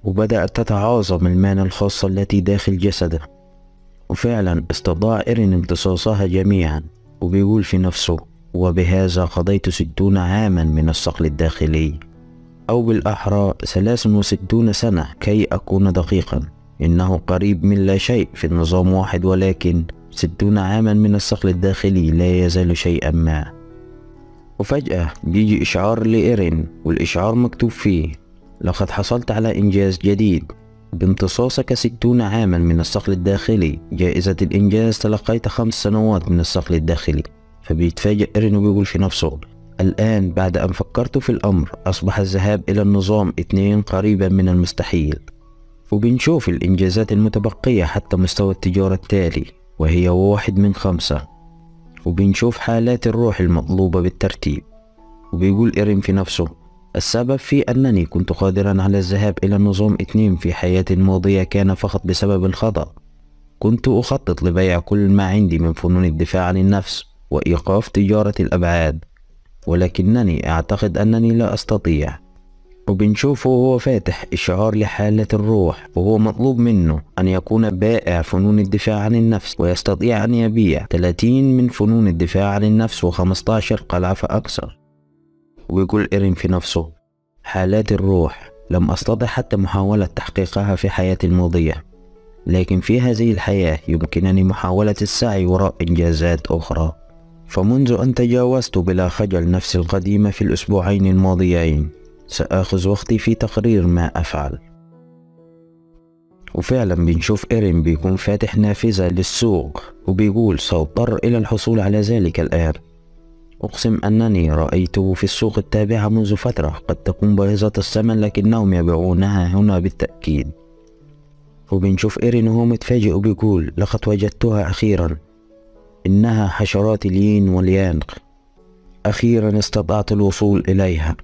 وبدأت تتعاظم المانة الخاصة التي داخل جسده. وفعلا استطاع إيرين امتصاصها جميعا، وبيقول في نفسه: وبهذا قضيت 60 عاما من الصقل الداخلي، أو بالأحرى 63 سنة كي أكون دقيقا. إنه قريب من لا شيء في النظام واحد، ولكن 60 عاما من الصقل الداخلي لا يزال شيئا ما. وفجأة بيجي إشعار لإيرين، والإشعار مكتوب فيه: لقد حصلت على إنجاز جديد، بامتصاصك 60 عاما من الصقل الداخلي جائزة الإنجاز تلقيت 5 سنوات من الصقل الداخلي. فبيتفاجئ إيرين وبيقول في نفسه: الآن بعد أن فكرت في الأمر أصبح الذهاب إلى النظام 2 قريبا من المستحيل. وبنشوف الإنجازات المتبقية حتى مستوى التجارة التالي، وهي 1 من 5. وبنشوف حالات الروح المطلوبة بالترتيب. وبيقول إيرين في نفسه: السبب في أنني كنت قادرا على الذهاب إلى النظام 2 في حياتي الماضية كان فقط بسبب الخطأ. كنت أخطط لبيع كل ما عندي من فنون الدفاع عن النفس وإيقاف تجارة الأبعاد، ولكنني أعتقد أنني لا أستطيع. وبنشوفه وهو فاتح إشعار لحالة الروح، وهو مطلوب منه أن يكون بائع فنون الدفاع عن النفس، ويستطيع أن يبيع 30 من فنون الدفاع عن النفس و15 قلعة فأكثر. ويقول إيرين في نفسه: حالات الروح لم أستطع حتى محاولة تحقيقها في حياتي الماضية، لكن في هذه الحياة يمكنني محاولة السعي وراء إنجازات أخرى. فمنذ أن تجاوزت بلا خجل نفسي القديمة في الأسبوعين الماضيين، سآخذ وقتي في تقرير ما أفعل. وفعلا بنشوف إيرين بيكون فاتح نافذة للسوق، وبيقول: سأضطر إلى الحصول على ذلك الآن. أقسم أنني رأيته في السوق التابعة منذ فترة، قد تكون باهظة الثمن لكنهم يبيعونها هنا بالتأكيد. وبنشوف إيرين وهو متفاجئ وبيقول: لقد وجدتها أخيرا، إنها حشرات اليين واليانغ، أخيرا استطعت الوصول إليها.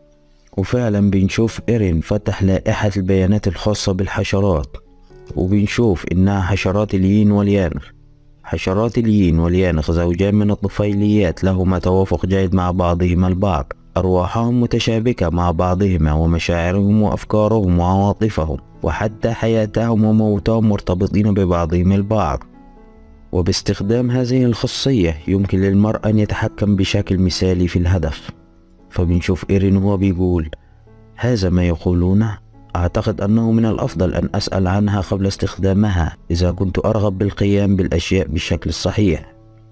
وفعلا بنشوف إيرين فتح لائحة البيانات الخاصة بالحشرات، وبنشوف إنها حشرات اليين واليانغ. حشرات اليين واليانغ زوجان من الطفيليات لهما توافق جيد مع بعضهما البعض، أرواحهم متشابكة مع بعضهما، ومشاعرهم وأفكارهم وعواطفهم وحتى حياتهم وموتهم مرتبطين ببعضهم البعض. وباستخدام هذه الخاصية يمكن للمرء أن يتحكم بشكل مثالي في الهدف. فبنشوف إيرين وهو بيقول: هذا ما يقولونه، أعتقد أنه من الأفضل أن أسأل عنها قبل استخدامها إذا كنت أرغب بالقيام بالأشياء بالشكل الصحيح.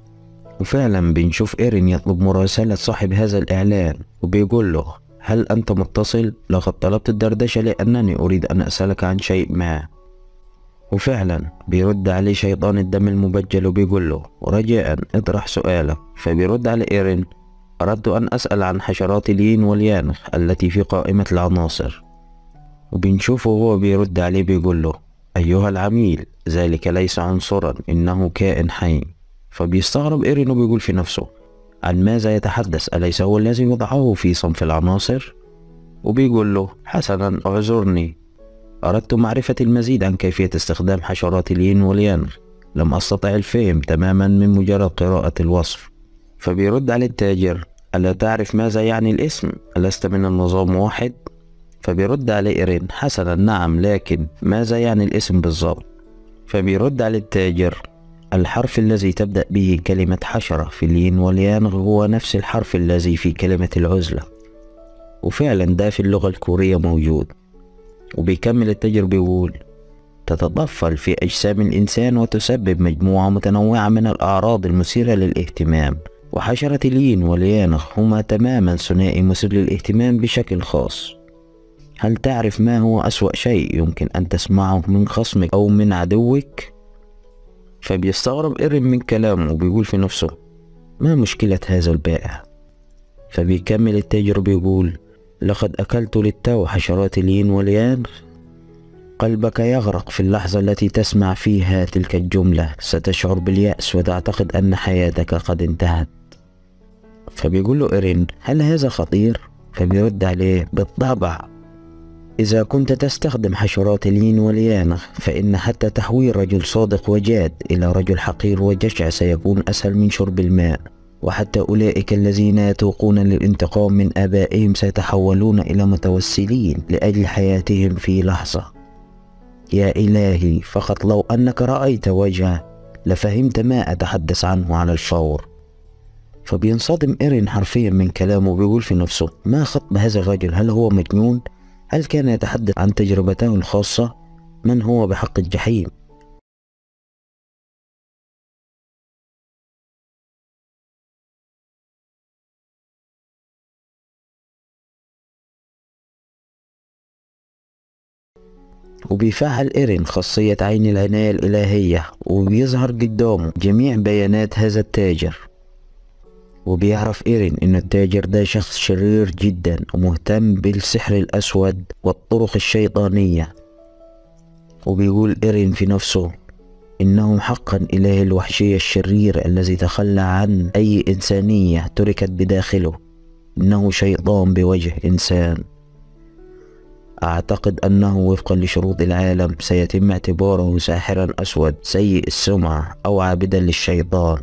وفعلا بنشوف إيرين يطلب مراسلة صاحب هذا الإعلان، وبيقول له: هل أنت متصل؟ لقد طلبت الدردشة لأنني أريد أن أسألك عن شيء ما. وفعلا بيرد عليه شيطان الدم المبجل وبيقول له: رجاء اطرح سؤالك. فبيرد على إيرين: أردت أن أسأل عن حشرات اليين واليانغ التي في قائمة العناصر. وبنشوفه وهو بيرد عليه بيقول له: أيها العميل، ذلك ليس عنصرا، إنه كائن حي. فبيستغرب إيرين وبيقول في نفسه: عن ماذا يتحدث؟ أليس هو الذي وضعه في صنف العناصر؟ وبيقول له: حسنا، اعذرني، أردت معرفة المزيد عن كيفية استخدام حشرات اليين واليانغ، لم أستطع الفهم تماما من مجرد قراءة الوصف. فبيرد على التاجر: ألا تعرف ماذا يعني الاسم؟ ألست من النظام 1؟ فبيرد على إيرين: حسنا نعم، لكن ماذا يعني الاسم بالضبط؟ فبيرد على التاجر: الحرف الذي تبدأ به كلمة حشرة في اليين واليانغ هو نفس الحرف الذي في كلمة العزلة. وفعلا ده في اللغة الكورية موجود. وبيكمل التاجر بيقول: تتطفل في أجسام الإنسان وتسبب مجموعة متنوعة من الأعراض المثيرة للاهتمام، وحشرة اليين واليانغ هما تماما ثنائي مثير للاهتمام بشكل خاص. هل تعرف ما هو أسوأ شيء يمكن أن تسمعه من خصمك أو من عدوك؟ فبيستغرب إيرين من كلامه وبيقول في نفسه: ما مشكلة هذا البائع؟ فبيكمل التاجر بيقول: لقد أكلت للتو حشرات اليين واليانغ. قلبك يغرق في اللحظة التي تسمع فيها تلك الجملة، ستشعر باليأس وتعتقد أن حياتك قد انتهت. فبيقول له إيرين: هل هذا خطير؟ فبيرد عليه: بالطبع، إذا كنت تستخدم حشرات اليين واليانغ فإن حتى تحويل رجل صادق وجاد إلى رجل حقير وجشع سيكون أسهل من شرب الماء. وحتى أولئك الذين يتوقون للانتقام من آبائهم سيتحولون إلى متوسلين لأجل حياتهم في لحظة. يا إلهي، فقط لو أنك رأيت وجهه لفهمت ما أتحدث عنه على الفور. فبينصدم إيرين حرفيا من كلامه وبيقول في نفسه: ما خطب هذا الرجل؟ هل هو مجنون؟ هل كان يتحدث عن تجربته الخاصة؟ من هو بحق الجحيم؟ وبيفعل إيرين خاصية عين العناية الإلهية، وبيظهر قدامه جميع بيانات هذا التاجر. وبيعرف إيرين إن التاجر ده شخص شرير جدا ومهتم بالسحر الأسود والطرق الشيطانية. وبيقول إيرين في نفسه إنه حقا إله الوحشية الشرير الذي تخلى عن أي إنسانية تركت بداخله، إنه شيطان بوجه إنسان. أعتقد أنه وفقا لشروط العالم سيتم اعتباره ساحرا أسود سيء السمعة أو عابدا للشيطان.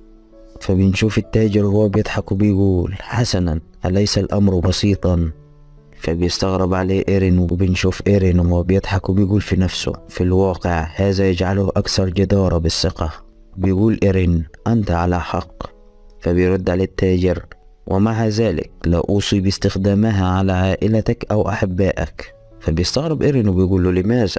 فبنشوف التاجر وهو بيضحك وبيقول: حسنا، أليس الأمر بسيطا؟ فبيستغرب عليه إيرين، وبنشوف إيرين وهو بيضحك وبيقول في نفسه: في الواقع هذا يجعله أكثر جدارة بالثقة. بيقول إيرين: أنت على حق. فبيرد عليه التاجر: ومع ذلك لا أوصي باستخدامها على عائلتك أو أحبائك. فبيستغرب إيرين وبيقول له: لماذا؟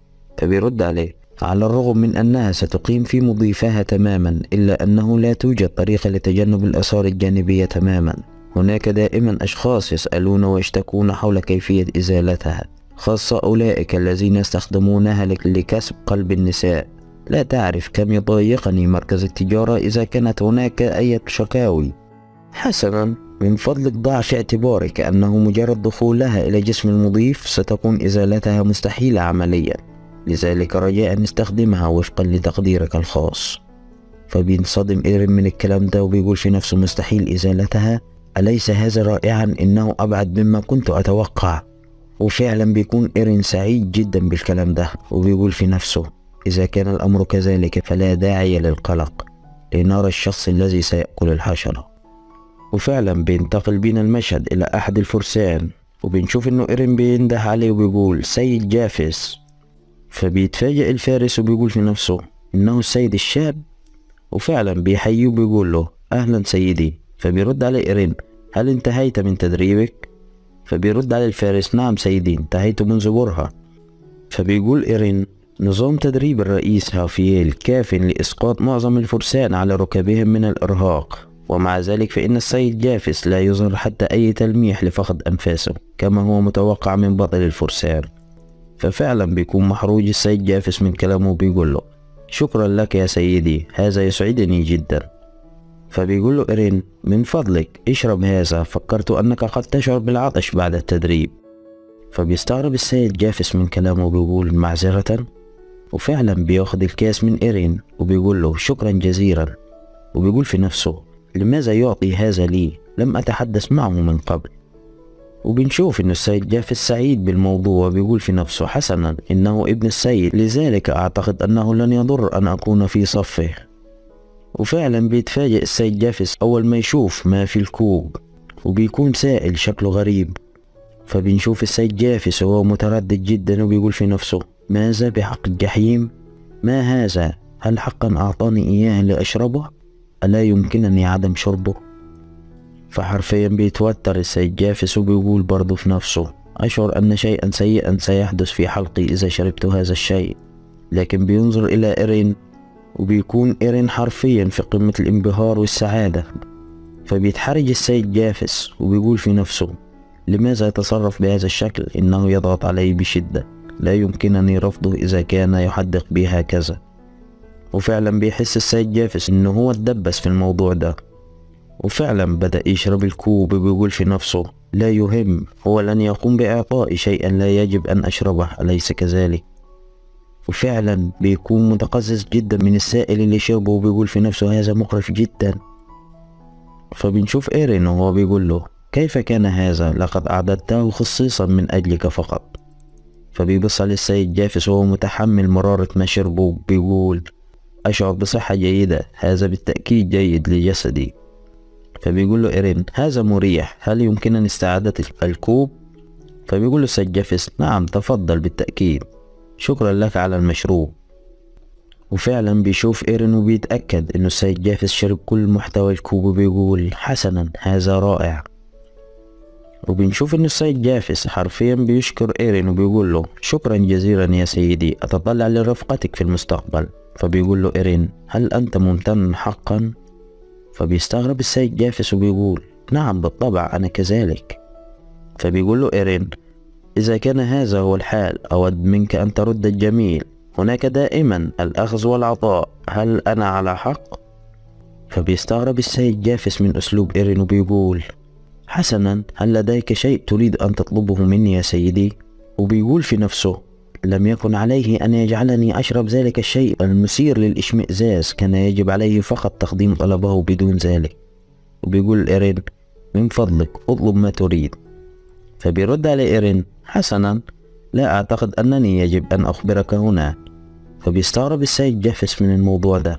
فبيرد عليه: على الرغم من أنها ستقيم في مضيفها تماما، إلا أنه لا توجد طريقة لتجنب الآثار الجانبية تماما. هناك دائما أشخاص يسألون ويشتكون حول كيفية إزالتها، خاصة أولئك الذين يستخدمونها لكسب قلب النساء. لا تعرف كم يضايقني مركز التجارة إذا كانت هناك أي شكاوي. حسنا، من فضلك ضع في اعتبارك أنه مجرد دخولها إلى جسم المضيف ستكون إزالتها مستحيلة عمليا، لذلك رجاء استخدمها وفقا لتقديرك الخاص. فبينصدم إيرين من الكلام ده وبيقول في نفسه: مستحيل إزالتها؟ أليس هذا رائعا؟ إنه أبعد مما كنت أتوقع. وفعلا بيكون إيرين سعيد جدا بالكلام ده، وبيقول في نفسه: إذا كان الأمر كذلك فلا داعي للقلق، لنرى الشخص الذي سيأكل الحشرة. وفعلا بينتقل بينا المشهد إلى أحد الفرسان، وبنشوف إنه إيرين بينده عليه وبيقول: سيد جافس. فبيتفاجئ الفارس وبيقول في نفسه إنه السيد الشاب، وفعلا بيحييه وبيقول له: أهلا سيدي. فبيرد عليه إيرين: هل انتهيت من تدريبك؟ فبيرد عليه الفارس: نعم سيدي، انتهيت منذ برهة. فبيقول إيرين: نظام تدريب الرئيس هافييل كاف لإسقاط معظم الفرسان على ركبهم من الإرهاق، ومع ذلك فإن السيد جافس لا يظهر حتى أي تلميح لفقد أنفاسه كما هو متوقع من بطل الفرسان. ففعلا بيكون محروج السيد جافس من كلامه وبيقول له: شكرا لك يا سيدي، هذا يسعدني جدا. فبيقول له إيرين: من فضلك اشرب هذا، فكرت أنك قد تشعر بالعطش بعد التدريب. فبيستغرب السيد جافس من كلامه وبيقول: معذرة. وفعلا بياخد الكاس من إيرين وبيقول له: شكرا جزيلا. وبيقول في نفسه: لماذا يعطي هذا لي؟ لم أتحدث معه من قبل. وبنشوف إن السيد جافس سعيد بالموضوع وبيقول في نفسه: حسنا، إنه ابن السيد، لذلك أعتقد أنه لن يضر أن أكون في صفه. وفعلا بيتفاجئ السيد جافس أول ما يشوف ما في الكوب، وبيكون سائل شكله غريب. فبنشوف السيد جافس وهو متردد جدا وبيقول في نفسه: ماذا بحق الجحيم؟ ما هذا؟ هل حقا أعطاني إياه لأشربه؟ ألا يمكنني عدم شربه؟ فحرفيا بيتوتر السيد جافس وبيقول برضه في نفسه: أشعر أن شيئا سيئا سيحدث في حلقي إذا شربت هذا الشيء. لكن بينظر إلى إيرين وبيكون إيرين حرفيا في قمة الانبهار والسعادة. فبيتحرج السيد جافس وبيقول في نفسه: لماذا يتصرف بهذا الشكل؟ إنه يضغط علي بشدة، لا يمكنني رفضه إذا كان يحدق بي هكذا. وفعلا بيحس السيد جافس إنه هو اتدبس في الموضوع ده، وفعلا بدأ يشرب الكوب وبيقول في نفسه: لا يهم، هو لن يقوم بإعطائي شيئا لا يجب أن أشربه، أليس كذلك؟ وفعلا بيكون متقزز جدا من السائل اللي شربه وبيقول في نفسه: هذا مقرف جدا. فبنشوف إيرين وهو بيقول له: كيف كان هذا؟ لقد أعددته خصيصا من أجلك فقط. فبيبص على السيد جافس وهو متحمل مرارة ما شربه، بيقول: أشعر بصحة جيدة، هذا بالتأكيد جيد لجسدي. فبيقول له إيرين هذا مريح، هل يمكنني استعادة الكوب؟ فبيقول له السيد جافيس نعم تفضل بالتأكيد، شكرا لك على المشروب. وفعلا بيشوف إيرين وبيتأكد إنه السيد جافيس شرب كل محتوى الكوب وبيقول حسنا هذا رائع. وبنشوف إنه السيد جافيس حرفيا بيشكر إيرين وبيقول له شكرا جزيلا يا سيدي، أتطلع لرفقتك في المستقبل. فبيقول له إيرين هل أنت ممتن حقا؟ فبيستغرب السيد جافيس وبيقول نعم بالطبع أنا كذلك. فبيقول له إيرين إذا كان هذا هو الحال أود منك أن ترد الجميل، هناك دائما الأخذ والعطاء، هل أنا على حق؟ فبيستغرب السيد جافيس من أسلوب إيرين وبيقول حسنا هل لديك شيء تريد أن تطلبه مني يا سيدي؟ وبيقول في نفسه لم يكن عليه أن يجعلني أشرب ذلك الشيء المثير للإشمئزاز، كان يجب عليه فقط تقديم طلبه بدون ذلك. وبيقول إيرين من فضلك اطلب ما تريد. فبيرد على إيرين حسنا لا أعتقد أنني يجب أن أخبرك هنا. فبيستغرب السيد جافيس من الموضوع ده.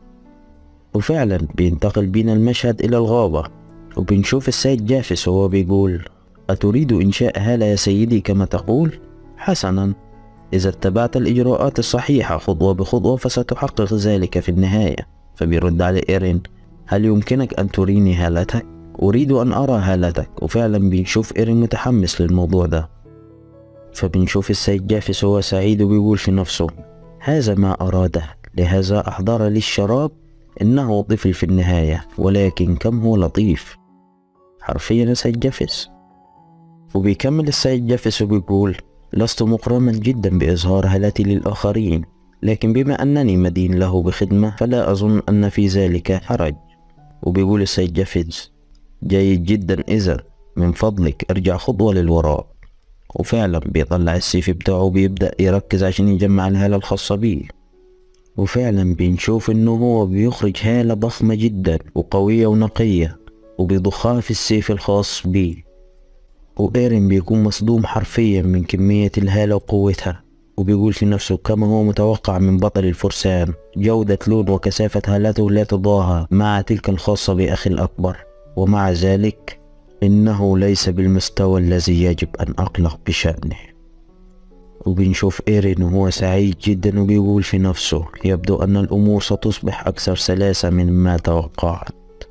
وفعلا بينتقل بينا المشهد إلى الغابة، وبنشوف السيد جافيس وهو بيقول أتريد إنشاء هالة يا سيدي كما تقول؟ حسنا إذا اتبعت الإجراءات الصحيحة خطوة بخطوة فستحقق ذلك في النهاية. فبيرد على إيرين هل يمكنك أن تريني هالتك؟ أريد أن أرى هالتك. وفعلا بنشوف إيرين متحمس للموضوع ده. فبنشوف السيد جافيس وهو سعيد وبيقول في نفسه هذا ما أراده، لهذا أحضر لي الشراب، إنه طفل في النهاية ولكن كم هو لطيف. حرفيا السيد جافيس. وبيكمل السيد جافيس وبيقول لست مغرما جدا بإظهار هالتي للآخرين، لكن بما أنني مدين له بخدمة فلا أظن أن في ذلك حرج. وبيقول السيد جافيس جيد جدا، إذا من فضلك ارجع خطوة للوراء. وفعلا بيطلع السيف بتاعه وبيبدأ يركز عشان يجمع الهالة الخاصة بيه. وفعلا بنشوف انه هو بيخرج هالة ضخمة جدا وقوية ونقية وبيضخها في السيف الخاص بيه. وإيرين بيكون مصدوم حرفيا من كمية الهالة وقوتها، وبيقول في نفسه كما هو متوقع من بطل الفرسان جودة لون وكثافة هالته لا تضاهى مع تلك الخاصة بأخي الأكبر، ومع ذلك إنه ليس بالمستوى الذي يجب أن أقلق بشأنه. وبنشوف إيرين وهو سعيد جدا وبيقول في نفسه يبدو أن الأمور ستصبح أكثر سلاسة مما توقعت.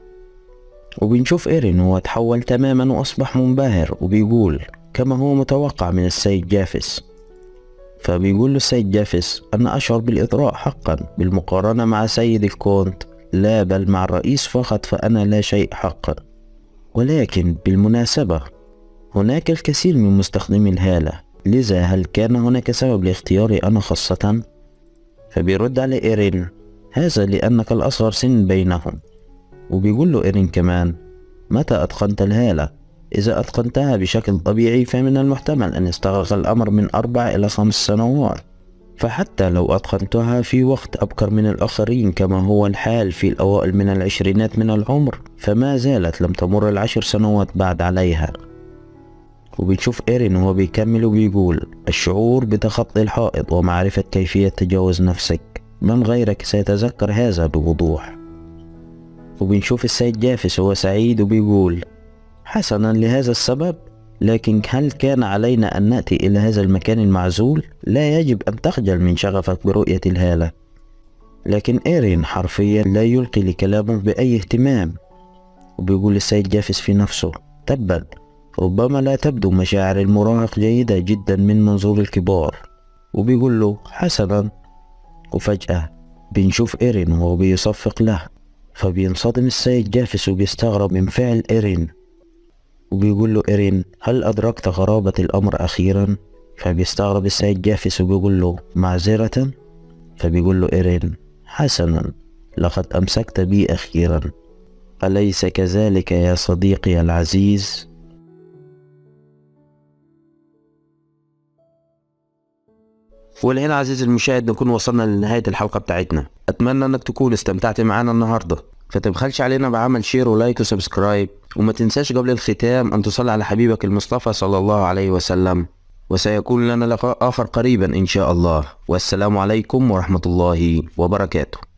وبنشوف إيرين وهو تحول تماما وأصبح منبهر وبيقول كما هو متوقع من السيد جافيس. فبيقول له السيد جافيس أنا أشعر بالإطراء حقا بالمقارنة مع سيد الكونت، لا بل مع الرئيس فقط فأنا لا شيء حقا. ولكن بالمناسبة هناك الكثير من مستخدمي الهالة، لذا هل كان هناك سبب لاختياري أنا خاصة؟ فبيرد على إيرين هذا لأنك الأصغر سن بينهم. وبيقول له إيرين كمان متى أتقنت الهالة؟ إذا أتقنتها بشكل طبيعي فمن المحتمل أن يستغرق الأمر من 4 إلى 5 سنوات، فحتى لو أتقنتها في وقت أبكر من الآخرين كما هو الحال في الأوائل من العشرينات من العمر فما زالت لم تمر 10 سنوات بعد عليها. وبنشوف إيرين وهو بيكمل وبيقول الشعور بتخطي الحائط ومعرفة كيفية تجاوز نفسك، من غيرك سيتذكر هذا بوضوح. وبنشوف السيد جافيس وهو سعيد وبيقول حسنا لهذا السبب، لكن هل كان علينا أن نأتي إلى هذا المكان المعزول؟ لا يجب أن تخجل من شغفك برؤية الهالة. لكن إيرين حرفيا لا يلقي لكلامه بأي اهتمام. وبيقول السيد جافيس في نفسه تبا ربما لا تبدو مشاعر المراهق جيدة جدا من منظور الكبار. وبيقول له حسنا. وفجأة بنشوف إيرين وهو بيصفق له، فبينصدم السيد جافيس وبيستغرب من فعل إيرين. وبيقول له إيرين هل أدركت غرابة الأمر أخيرا؟ فبيستغرب السيد جافيس وبيقول له معذرة. فبيقول له إيرين حسنا لقد أمسكت بي أخيرا، أليس كذلك يا صديقي العزيز؟ ولهنا عزيزي المشاهد نكون وصلنا لنهاية الحلقة بتاعتنا. أتمنى أنك تكون استمتعت معنا النهاردة، فتبخلش علينا بعمل شير ولايك وسبسكرايب، وما تنساش قبل الختام أن تصلي على حبيبك المصطفى صلى الله عليه وسلم. وسيكون لنا لقاء آخر قريبا إن شاء الله، والسلام عليكم ورحمة الله وبركاته.